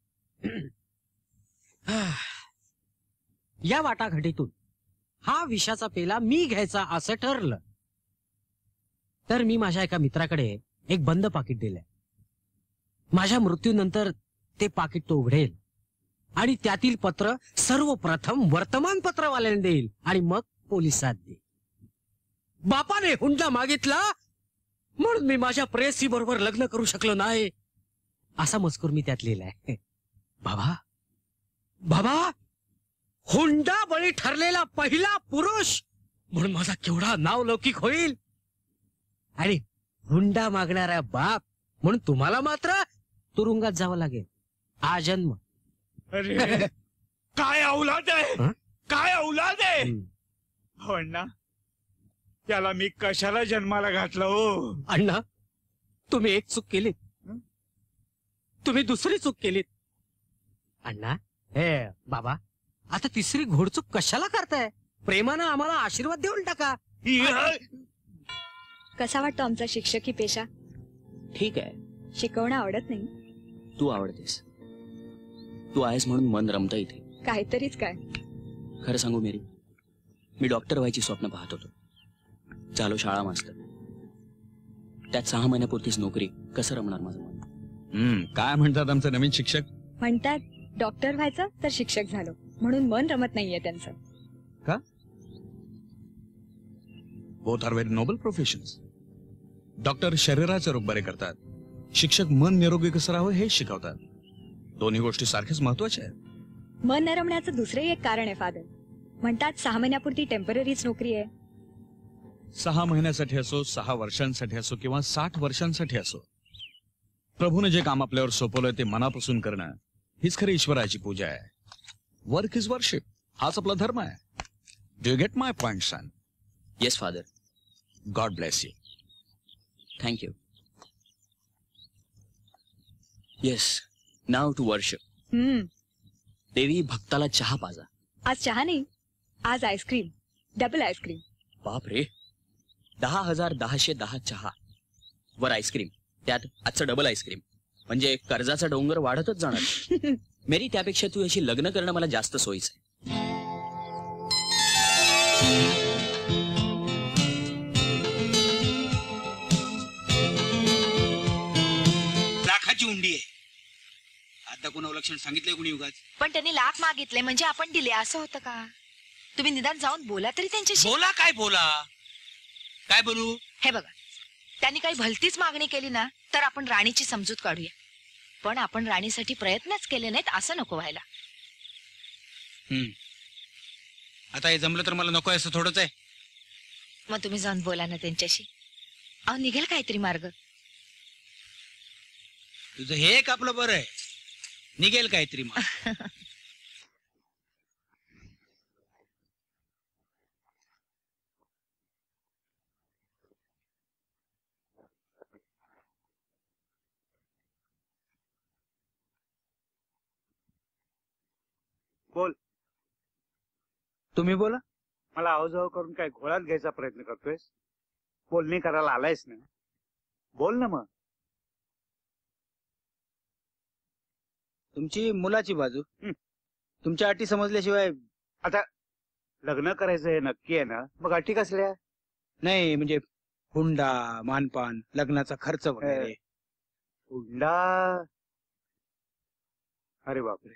या वाटाघाटीतून हा विषाचा पेला मी घ्यायचा असं ठरलं तर मी माझ्या एका मित्राकडे एक बंद पाकिट दिलंय. माझ्या मृत्यूनंतर ते पाकिट तो उघडेल आणि त्यातील पत्र सर्वप्रथम वर्तमानपत्रवाल्याने देईल आणि मग पोलिसात देईल. बापाने हुंडा मागितला म्हणून मी माझ्या प्रेयसी बरोबर लग्न करू शकलो नाही असा मजकूर मी त्यात लिहिलाय. बाबा, हुंडा बळी ठरलेला पहिला पुरुष म्हणून माझा केवढा नावलौकिक होईल. आणि हुंडा मागणारा बाप म्हणून तुम्हाला मात्र तुरुंगात जावं लागेल आजन्म. अरे काय औलाद आहे, काय औलाद आहे. हो अण्णा, त्याला मी कशाला जन्माला घातलं हो. अण्णा, तुम्ही एक चूक केलीत, तुम्ही दुसरी चूक केलीत. अण्णा, हे बाबा, आता तिसरी घोडचूक कशाला करताय? प्रेमानं आम्हाला आशीर्वाद देऊन टाका. कसा वाटतो आमचा शिक्षकी पेशा? ठीक आहे. शिकवणं आवडत नाही? तू आवडतेस. तू आहेस म्हणून मन रमतं इथे. काहीतरीच काय. खरं सांगू मेरी, मी डॉक्टर व्हायची स्वप्न पाहत होतो. चालू शाळा मास्तर. त्यात 6 महिन्यापुरतीच नोकरी. कसं रमणार माझं मन? काय म्हणतात आमचे नवीन शिक्षक? म्हणतात डॉक्टर व्हायचं तर शिक्षक झालो म्हणून मन रमत नाहीये त्यांचं. का? Both are very noble professions. Doctor शरीराचे रोग बरे करतात, शिक्षक मन निरोगी कसं राहावं हे शिकवतात. दोन्ही गोष्टी सारख्याच महत्वाच्या आहेत. मन न रमण्याचं दुसरंही एक कारण आहे फादर. म्हणतात 6 महिन्यापुरती टेम्पररीच नोकरी आहे. 6 महिन्यासाठी असो, 6 वर्षांसाठी असो किंवा 60 वर्षांसाठी असो, प्रभूने जे काम आपल्यावर सोपवलंय ते मनापासून करणं हीच खरी ईश्वराची पूजा आहे. वर्क इज वर्शिप, हाच आपला धर्म आहे. Do you get my point son? Yes father. God bless you. Thank you. Yes, now to worship. देवी भक्ताला चहा पाजा. आज चहा नाही, आज आईस्क्रीम. Double ice cream. बाप रे, 10,110 चहा वर आईस्क्रीम, त्यात आजचं डबल आईस्क्रीम. म्हणजे कर्जाचा डोंगर वाढतच जाणार. मेरी, त्यापेक्षा तू याशी लग्न करणं मला जास्त सोयीचं आहे. हुंडी आहे. आता कोण लक्षण सांगितलंय कुणी उगाच? पण त्यांनी लाख मागितले म्हणजे आपण दिले असं होतं का? तुम्ही निदान जाऊन बोला तरी त्यांच्याशी. बोला काय बोला, काय बोलू? हे बघा, त्यांनी काही भलतीच मागणी केली ना तर आपण राणीची समजूत काढूया. पण आपण राणीसाठी प्रयत्नच केले नाहीत असं नको व्हायला. आता हे जमलं तर मला नको असं थोडंच आहे. मग तुम्ही जाऊन बोला ना त्यांच्याशी. अहो निघेल काहीतरी मार्ग. तुझं हे एक आपलं बरं आहे, निघेल काहीतरी मग. बोल. तुम्ही बोला. मला आवाजावर करून काय घोळात घ्यायचा प्रयत्न करतोयस? बोलणी करायला आलायस ना, बोल ना. मग तुमची मुलाची बाजू तुमच्या अटी समजल्याशिवाय. आता लग्न करायचं हे नक्की आहे ना, मग अटी कसल्या? नाही म्हणजे हुंडा, मानपान, लग्नाचा खर्च वगैरे. हुंडा? अरे बापरे,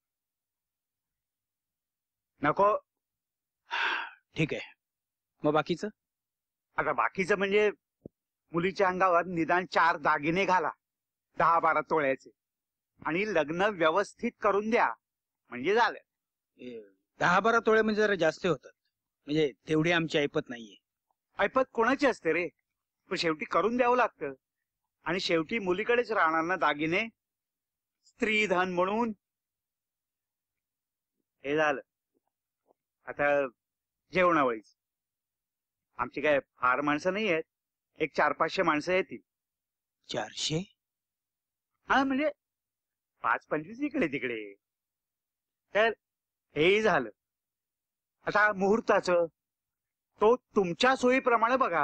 नको. ठीक आहे, मग बाकीचं? आता बाकीचं म्हणजे मुलीच्या अंगावर निदान 4 दागिने घाला, 10-12 तोळ्याचे, आणि लग्न व्यवस्थित करून द्या म्हणजे झालं. 10-12 तोळे म्हणजे जरा जास्त होतात. म्हणजे तेवढी आमची ऐपत नाहीये. ऐपत कोणाची असते रे? पण शेवटी करून द्यावं लागतं. आणि शेवटी मुलीकडेच राहणार ना दागिने, स्त्री धन म्हणून. हे झालं. आता जेवणावळीच. आमची काय फार माणसं नाही आहेत, एक 400-500 माणसं येतील. 400? हा, म्हणजे 5-25 इकडे तिकडे. तर हेही झालं. आता मुहूर्ताचं तो तुमच्या सोयीप्रमाणे बघा.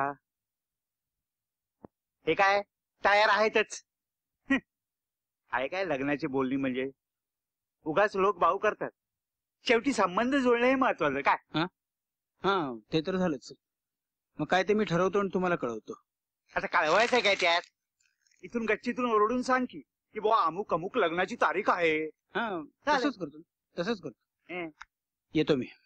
हे काय तयार आहेतच. आहे काय लग्नाची बोलणी म्हणजे? उगाच लोक भाऊ करतात. शेवटी संबंध जुळणे हे महत्वाचं. काय? हा, ते तर झालंच. मग काय ते मी ठरवतो आणि तुम्हाला कळवतो. आता कळवायचंय काय त्यात? इथून गच्चीतून ओरडून सांग की बुवा अमुक अमुक लग्नाची तारीख आहे. हा, तसंच करतो. येतो मी.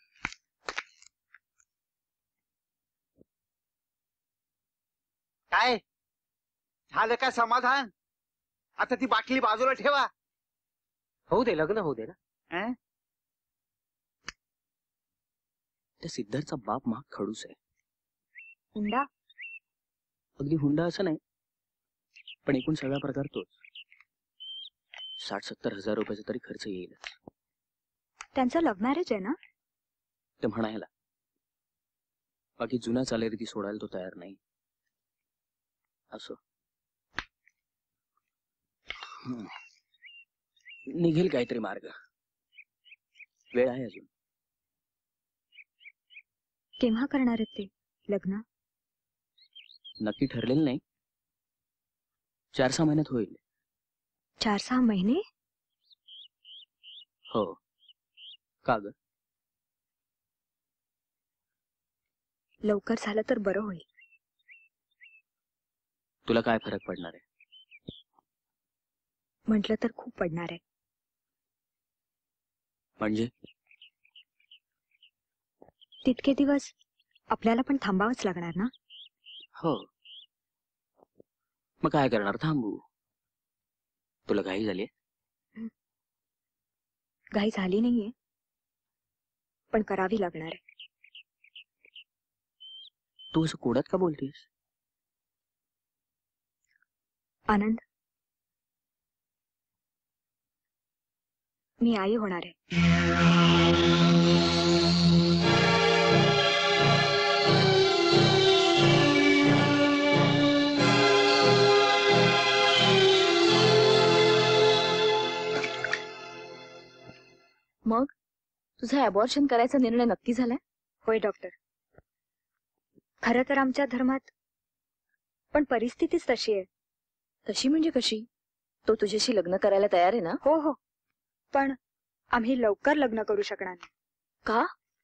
काय झालं का समाधान? आता ती बाटली बाजूला ठेवा. होऊ दे, लग्न होऊ दे ना. त्या सिद्धार्थचा बाप माग खडूस आहे. हुंडा? अगदी हुंडा असं नाही, पण एकूण सगळा प्रकार तोच. 60-70 हजार रुपयाचा तरी खर्च येईल. त्यांचं लव्ह मॅरेज आहे ना? ते म्हणायला. बाकी जुना चालेरीती सोडायला तो तयार नाही. असं निघेल काहीतरी मार्ग. वेळ आहे अजून. केव्हा करणार आहेत ते लग्न? नक्की ठरलेलं नाही. 4-6 महिन्यात होईल. 4-6 महिने? हो. का ग? लवकर झालं तर बरं होईल. तुला काय फरक पडणार आहे? म्हटलं तर खूप पडणार आहे. म्हणजे तितके दिवस आपल्याला पण थांबावंच लागणार ना? हो. मग काय करणार? थांबू. तुला घाई झाली? घाई झाली नाहीये, पण करावी लागणार आहे. तू असं कोड्यात का बोलतेस? आनंद, मी आई होणार आहे. मग तुझा अबॉर्शन करायचा निर्णय नक्की झालाय? होय डॉक्टर. खरं तर आमच्या धर्मात, पण परिस्थितीच तशी आहे. तशी म्हणजे कशी? तो तुझ्याशी लग्न करायला तयार आहे ना? हो हो, पण आम्ही लवकर लग्न करू शकणार नाही. का?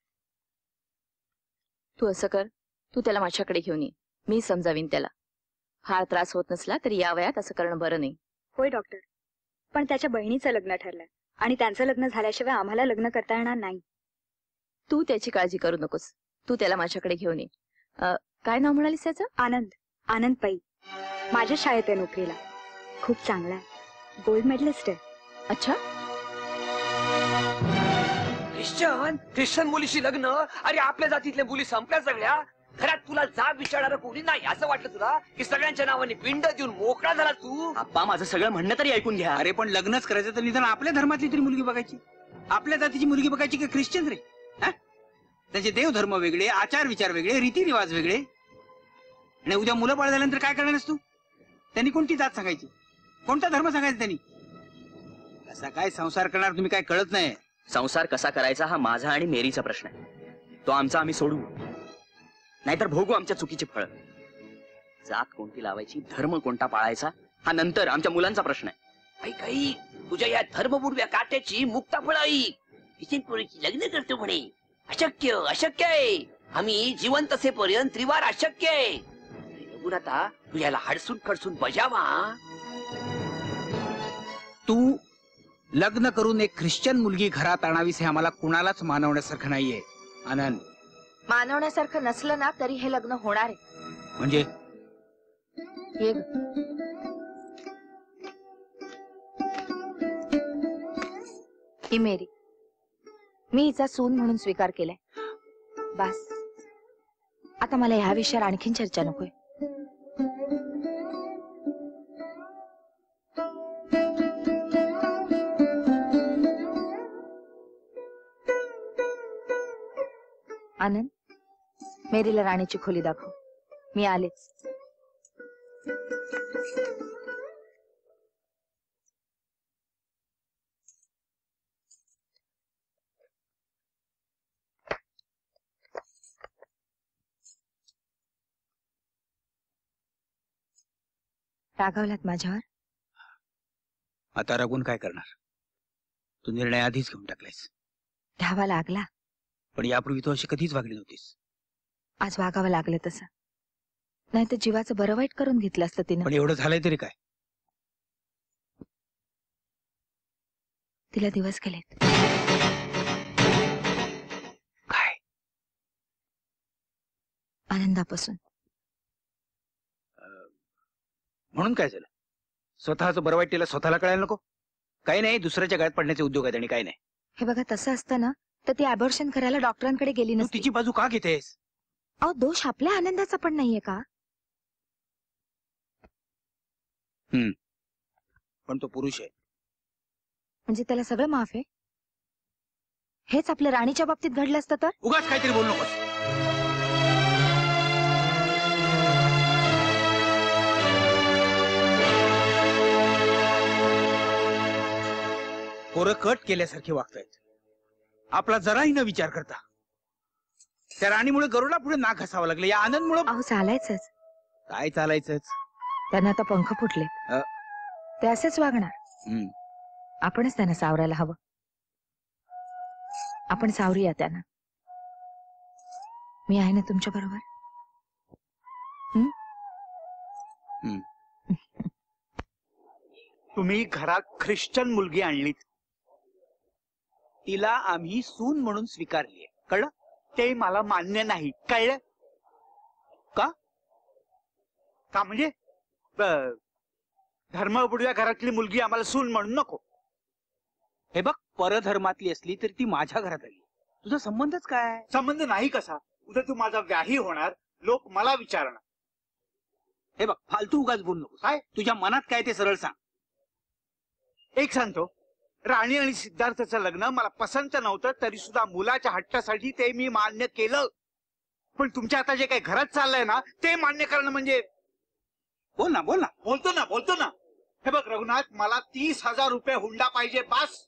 तू असं कर, तू त्याला माझ्याकडे घेऊन ये. मी समजावीन त्याला. फार त्रास होत नसला तरी या वयात असं करणं बरं नाही. होय डॉक्टर, पण त्याच्या बहिणीचं लग्न ठरलंय आणि त्यांचं लग्न झाल्याशिवाय आम्हाला लग्न करता येणार नाही. तू त्याची काळजी करू नकोस. तू त्याला माझ्याकडे घेऊन ये. काय नाव म्हणालीस त्याचं? आनंद. आनंद पै. माझ्या शाळेत आहे नोकरीला. खूप चांगला आहे. गोल्ड मेडलिस्ट आहे. अच्छा. ख्रिश्चन मुलीशी लग्न? अरे आपल्या जातीतल्या मुली संपल्या सगळ्या. घरात तुला जाब विचारणार कोणी नाही असं वाटलं तुला की सगळ्यांच्या नावाने पिंड देऊन मोकळा झाला तू? आप्पा माझं सगळं म्हणणं तरी ऐकून घ्या. अरे पण लग्नच करायचं तर निदान आपल्या धर्मातली तरी मुलगी बघायची. आपल्या जातीची मुलगी बघायची की ख्रिश्चन रे? त्याचे देवधर्म वेगळे, आचार विचार वेगळे, रीतिरिवाज वेगळे. आणि उद्या मुलं बाळ झाल्यानंतर काय करणार तू? त्यांनी कोणती जात सांगायची, कोणता धर्म सांगायचा त्यांनी? कसा काय संसार करणार तुम्ही काय कळत नाही. संसार कसा करायचा हा माझा आणि मेरीचा प्रश्न आहे. तो आमचा आम्ही सोडू, नाहीतर भोगू आमच्या चुकीची फळ. जात कोणती लावायची, धर्म कोणता पाळायचा हा नंतर आमच्या मुलांचा प्रश्न आहे. ऐक ऐक, तुझ्या या धर्मबुडव्या काट्याची मुक्ताफळ ऐक. किशनपुरीची लग्न करतो म्हणे. अशक्य अशक्य आहे. आम्ही जिवंत असेपर्यंत त्रिवार अशक्य आहे. रघुनाथा तू याला हडसून खडसून बजावा. तू लग्न करून एक ख्रिश्चन मुलगी घरात आणावीस हे आम्हाला कुणालाच मानवण्यासारखं नाहीये आनंद. मानवण्यासारखं नसलं ना तरी हे लग्न होणार आहे. म्हणजे ये ग. ही मेरी, मी हिचा सून म्हणून स्वीकार केलाय. बस आता मला ह्या विषयावर आणखीन चर्चा नकोय. आनंद, मेरीला राणीची खोली दाखव. मी आलेच. रागावलात माझ्यावर? आता रगून काय करणार? तू निर्णय आधीच घेऊन टाकलायस. धावा लागला, पण यापूर्वी तू अशी कधीच वागली नव्हतीस. आज वागावं लागलं तसं. नाही तर जीवाचं बरं वाईट करून घेतलं असतं तिनं. पण एवढं झालंय तरी काय? तिला दिवस गेलेत. काय? आनंदापासून. म्हणून काय झालं? स्वतःच बरं वाईट तिला स्वतःला कळायला नको? काही नाही, दुसऱ्याच्या गळ्यात पडण्याचे उद्योग आहेत आणि काही नाही. हे बघा, तसं असतं ना तर ती अबॉर्शन करायला डॉक्टरांकडे गेली नसती. तिची बाजू का घेतेस? अहो, दोष आपल्या आनंदाचा पण नाहीये का? पण तो पुरुष आहे. म्हणजे त्याला सगळं माफ आहे? हेच आपल्या राणीच्या बाबतीत घडलं असतं तर? उगाच काहीतरी बोलू नकोस. पोरं कट केल्यासारखे वागतायत. आपला जराही न विचार करता. त्या राणीमुळे गरुडा पुढे नाक घासावं लागलं. या आनंदमुळे. अहो, चालायचंच. काय चालायचंच? त्यांना आता पंख फुटले. ते असेच वागणार. आपणच त्यांना सावरायला हवं. आपण सावरूया त्यांना. मी आहे ना तुमच्या बरोबर. तुम्ही घरात ख्रिश्चन मुलगी आणलीत. तिला आम्ही सून म्हणून स्वीकारली. कळलं? ते मला मान्य नाही. कळलं का? का म्हणजे धर्मबुडव्या घरातली मुलगी आम्हाला सून म्हणून नको? हे बघ, परधर्मातली असली तरी ती माझ्या घरात आली. तुझा संबंधच काय? संबंध नाही कसा? उद्या तू माझा व्याही होणार, लोक मला विचारणार. हे बघ, फालतू उगाच बोलू नको. काय तुझ्या मनात काय ते सरळ सांग. एक सांगतो, राणी आणि सिद्धार्थचं लग्न मला पसंत नव्हतं तरी सुद्धा मुलाच्या हट्टासाठी ते मी मान्य केलं. पण तुमच्या आता जे काही घरात चाललंय ना ते मान्य करणं म्हणजे. बोल ना, बोल ना. बोलतो ना. हे बघ रघुनाथ, मला 30,000 रुपये हुंडा पाहिजे. बस.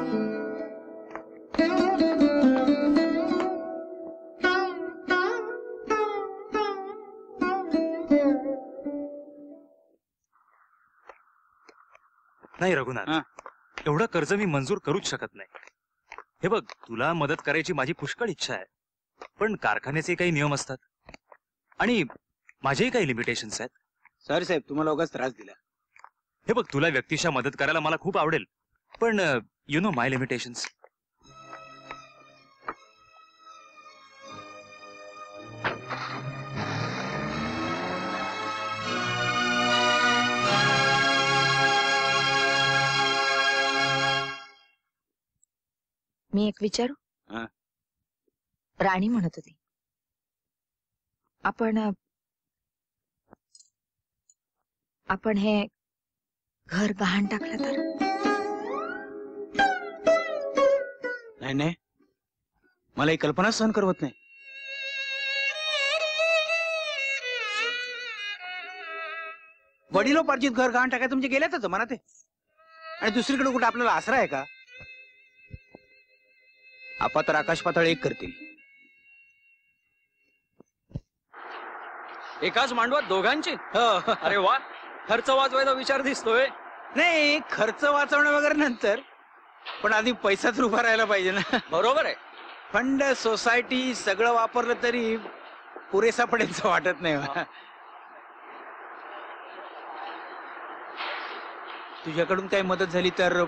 नाही रघुनाथ, एवढं कर्ज मी मंजूर करूच शकत नाही. हे बघ, तुला मदत करायची माझी पुष्कळ इच्छा आहे, पण कारखान्याचे काही नियम असतात आणि माझेही काही लिमिटेशन्स आहेत. सर साहेब, तुम्हाला उगाच त्रास दिला. हे बघ, तुला व्यक्तिशः मदत करायला मला खूप आवडेल, पण यु नो माय लिमिटेशन्स. मी एक विचारू? राणी म्हणत होती आपण हे घर गहाण टाकलं तर? नाही नाही, मला ही कल्पना सहन करवत नाही. वडिलोपार्जित घर गहाण टाकायचं म्हणजे गेल्यातच मनात आहे. आणि दुसरीकडे कुठे आपल्याला आसरा आहे का? आपा तर आकाश पाताळ एक करतील. एकाच मांडवात दोघांची? अरे वा, खर्च वाचवायचा विचार दिसतोय. नाही, खर्च वाचवणं वगैरे नंतर, पण आधी पैसाच उभा राहायला पाहिजे ना. बरोबर आहे. फंड, सोसायटी सगळं वापरलं तरी पुरेसा पडेल असं वाटत नाही. तुझ्याकडून काही मदत झाली तर?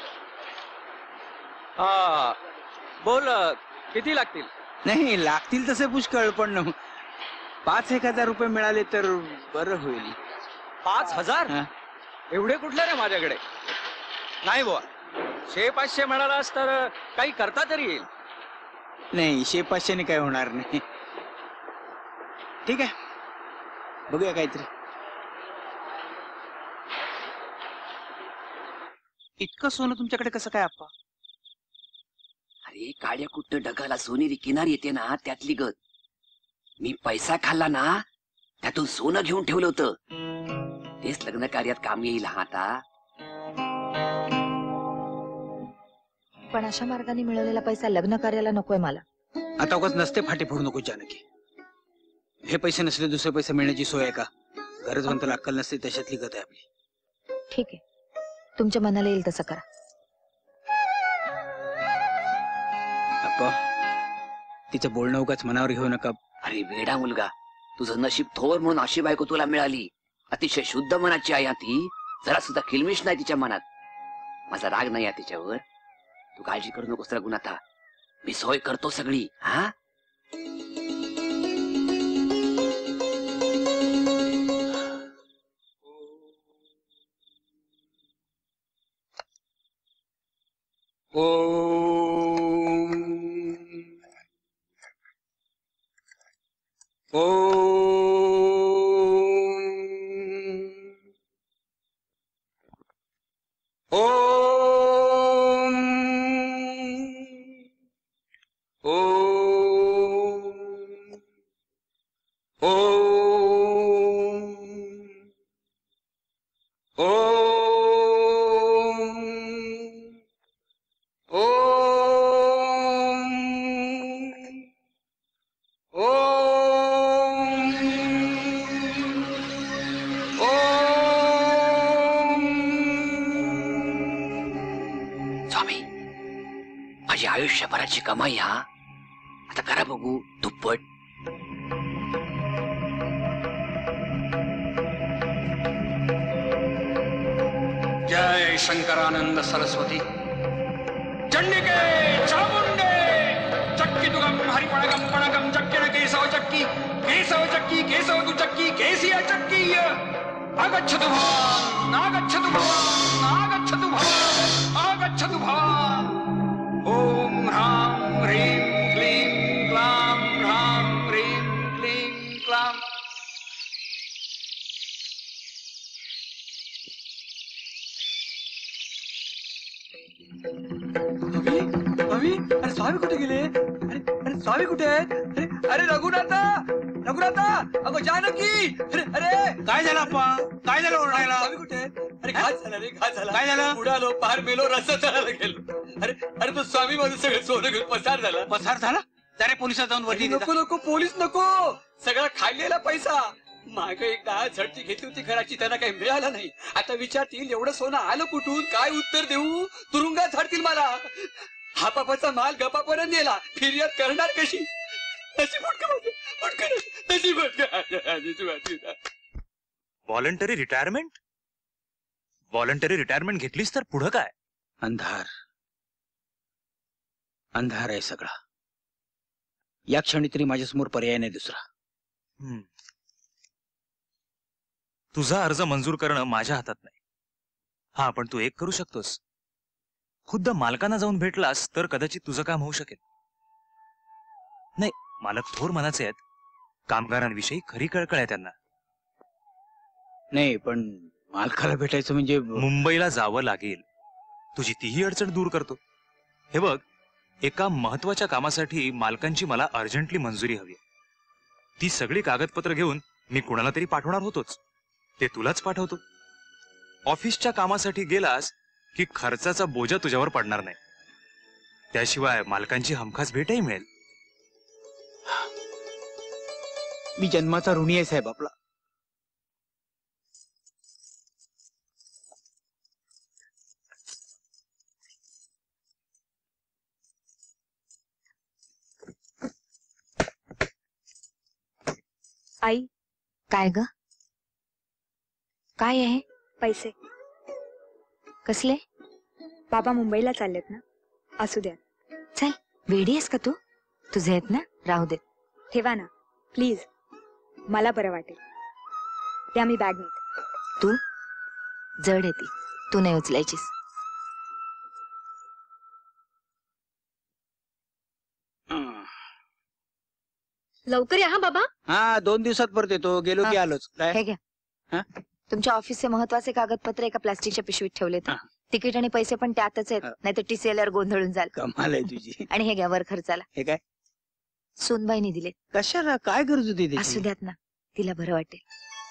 बोल, किती लागतील? नाही, लागतील तसे पुष्कळ, पण 5,000 रुपये मिळाले तर बरं होईल. 5,000? एवढे कुठले रे माझ्याकडे? नाही बुवा, 600-500 मिळालास तर काही करता तरी येईल. नाही, 600-500 काही होणार नाही. ठीक आहे, बघूया काहीतरी. इतकं सोनं तुमच्याकडे कसं काय आप्पा? अरे काळ्या कुट्ट ढगाला सोनेरी किनार येते ना, त्यातली गत. मी पैसा खाल्ला ना, त्यातून सोनं घेऊन ठेवलं होतं. तेच लग्न कार्यात काम येईल. आता पण अशा मार्गाने मिळवलेला पैसा लग्न कार्याला नकोय मला. आता उगाच नसते फाटे फोडू नको जानकी. हे पैसे नसले दुसरे पैसे मिळण्याची सोय आहे का? गरजवंताला अक्कल नसते तशातली गत आहे आपली. ठीक आहे, तुमच्या मनाला येईल तसं करा. अप्पा, तिचं बोलणं उगाच मनावर घेऊ नका. अरे वेडा मुलगा, तुझं नशीब थोर म्हणून अशी बायको तुला मिळाली. अतिशय शुद्ध मनाची आहे ती, जरा सुद्धा किलमिश नाही तिच्या मनात. माझा राग नाही आहे तिच्यावर. तू काळजी करू नकोस रघुनाथा, मी सोय करतो सगळी. हा, स्वामी, माझी आयुष्यभराची कमाई हा आता करा बघू दुप्पट. जय शंकरानंद सरस्वती. चंडिके चामुंडे चक्की हरिपणगम पणगम चक्किन केशव चक्की केशव चक्की केशव तु चक्की केसिया चक्की आगच्छतु भवान् आगच्छतु भवान् आगच्छतु भवान् आगच्छतु भवान्. ओम ह्रां ह्रीं क्लीं क्लां ह्रां ह्रीं क्लीं क्लां. अरे स्वामी कुठे गेले? अरे स्वामी कुठे आहेत? अरे रघुनाथा रघुनाथा, अगो जानकी. अरे काय झालं अप्पा? काय झालं ओरडायला? स्वामी कुठे आहेत? अरे घात झाला रे, घात झाला. काय झालं? उडालो, पार मेलो, रस्ता चढायला गेलो. अरे अरे तो स्वामी माझं सगळं सोनं घेऊन पसार झाला. पसार झाला? त्याने पोलिसात जाऊन वरती नको नको, पोलीस नको. सगळा खाल्लेला पैसा. मागे एक 10 झडती घेतली होती घराची, त्यांना काही मिळालं नाही. आता विचारतील एवढं सोनं आलं कुठून, काय उत्तर देऊ? तुरुंगात झाडतील मला. हा पापाचा माल गपापर्यंत नेला, फिर्याद करणार कशी? Voluntary retirement? व्हॉलंटरी रिटायरमेंट घेतलीस तर पुढं काय? अंधार अंधार आहे सगळा. या क्षणी तरी माझ्यासमोर पर्याय नाही दुसरा. तुझा अर्ज मंजूर करणं माझ्या हातात नाही. हा, पण तू एक करू शकतोस. खुद्द मालकांना जाऊन भेटलास तर कदाचित तुझं काम होऊ शकेल. नाही, मालक थोर मनाचे आहेत. कामगारांविषयी खरी कळकळ आहे त्यांना. नाही, पण मालकाला भेटायचं म्हणजे मुंबईला जावं लागेल. तुझी तीही अडचण दूर करतो. हे बघ, एका महत्वाच्या कामासाठी मालकांची मला अर्जंटली मंजुरी हवी. ती सगळी कागदपत्र घेऊन मी कुणाला तरी पाठवणार होतोच. ते तुलाच पाठवतो. ऑफिसच्या कामासाठी गेलास की खर्चाचा बोजा तुझ्यावर पडणार नाही. त्याशिवाय मालकांची हमखास भेटही मिळेल. मी जन्माचा ऋणी आहे साहेब आपला. आई, काय ग? काय आहे? पैसे. कसले? बाबा मुंबईला चाललेत ना, असू द्या. चल, वेडी आहेस का तू? तुझे आहेत ना, राहू दे. ठेवा ना प्लीज, मला बरं वाटेल. त्या मी बॅग नेते. तू जड येते, तू नाही उचलायचीस. लवकर या हा बाबा. हा, 2 दिवसात परत येतो. गेलो की आलोच. काय हे घ्या. तुमच्या ऑफिसचे महत्वाचे कागदपत्र एका प्लास्टिकच्या पिशवीत ठेवलेत. तिकीट आणि पैसे पण त्यातच आहेत, नाही तर टीसीएलवर गोंधळून जाल. कमाल आहे तुझी. आणि हे घ्या वर खर्चाला. हे काय? सूनबाईने दिले. कशाला? काय गरज होती त्याची? असू द्यात ना, तिला बरं वाटेल.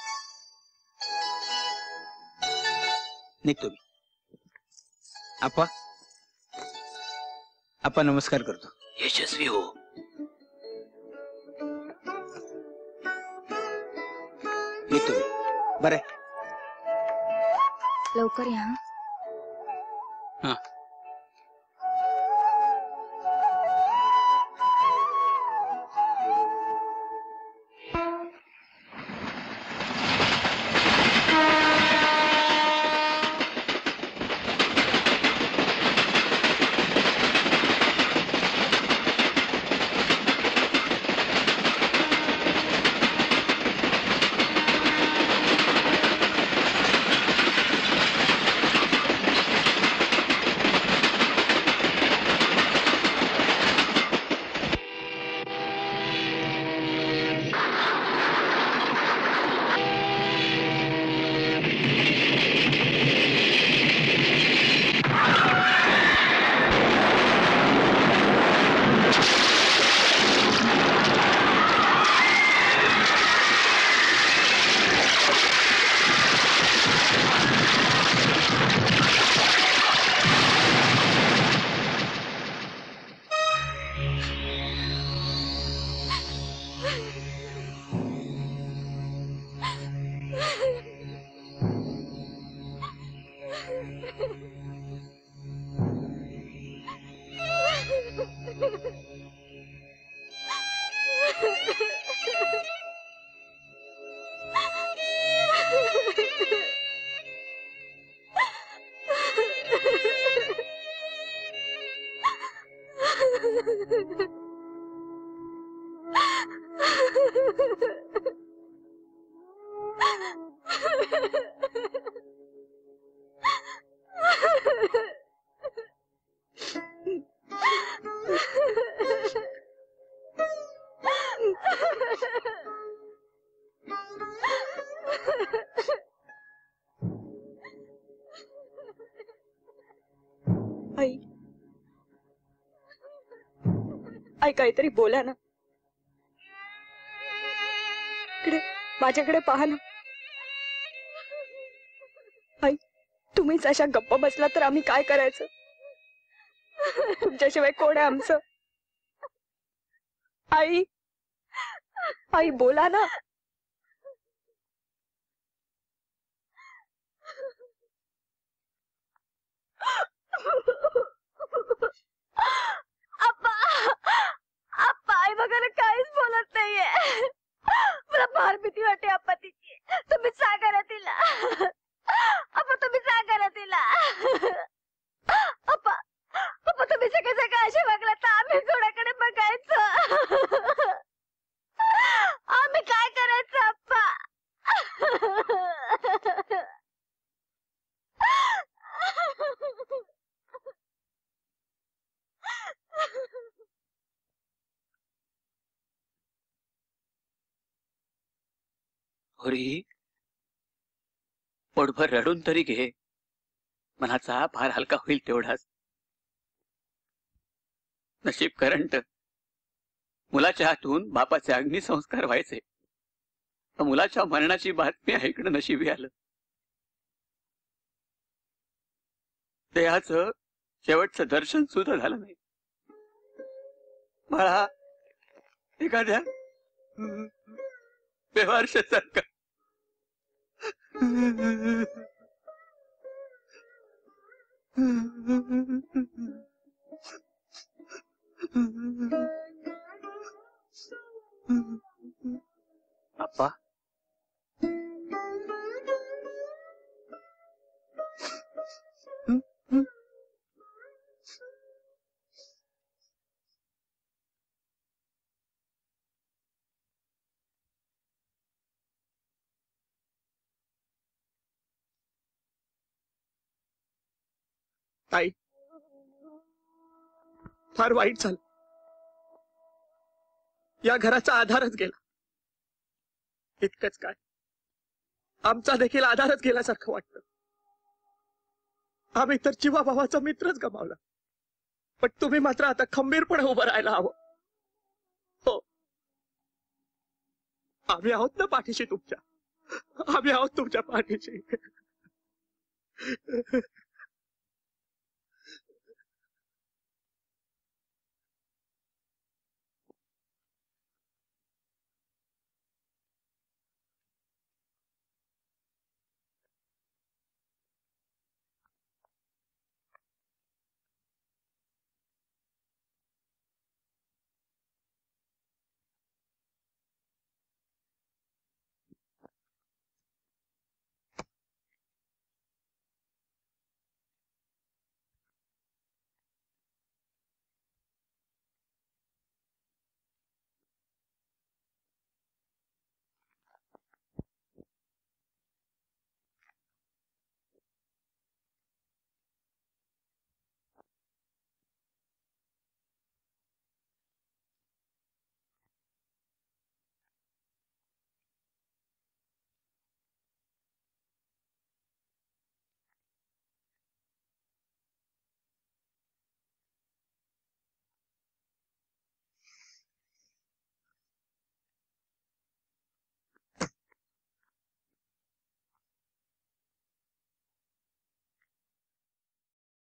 निघतो मी. आपा आपा नमस्कार करतो. यशस्वी हो. निघतो मी. बरं आहे. लवकर या. हा. आई, आई काहीतरी बोला ना. इकडे माझ्याकडे पहा ना. आई, तुम्हीच अशा गप्प बसला तर आम्ही काय करायचं? तुमच्याशिवाय कोण आहे आमचं? आई, आई बोला ना. आप्पा, आप्पा, आई बघा ना काहीच बोलत नाहीये. मला फार भीती वाटते आप्पा तिची. तुम्ही सांगा ना तिला. आप्पा तुम्ही सांगा अप्पा अप्पा तुम्ही सगळे सगळे असे वागला तर आम्ही कोणाकडे बघायचं? आम्ही काय करायचं अप्पा? होरी पोटभर रडून तरी घे, मनाचा भार हलका होईल तेवढाच. नशीब करंट मुलाच्या हातून बापाचे अग्निसंस्कार व्हायचे, मुलाच्या मरणाची बातमी ऐकणं नशिबी आलं. देहाचं शेवटचं दर्शन सुद्धा झालं नाही. मला एखाद्या बेवारशासारखं अप्पा ताई, फार वाईट झालं. या घराचा आधारच गेला. इतकंच काय, आमचा देखील आधारच गेल्यासारखं वाटतं. आम्ही तर जीवाभावाचा मित्रच गमावला, पण तुम्ही मात्र आता खंबीरपणे उभं राहायला हवं. हो, आम्ही आहोत ना पाठीशी तुमच्या. आम्ही आहोत तुमच्या पाठीशी.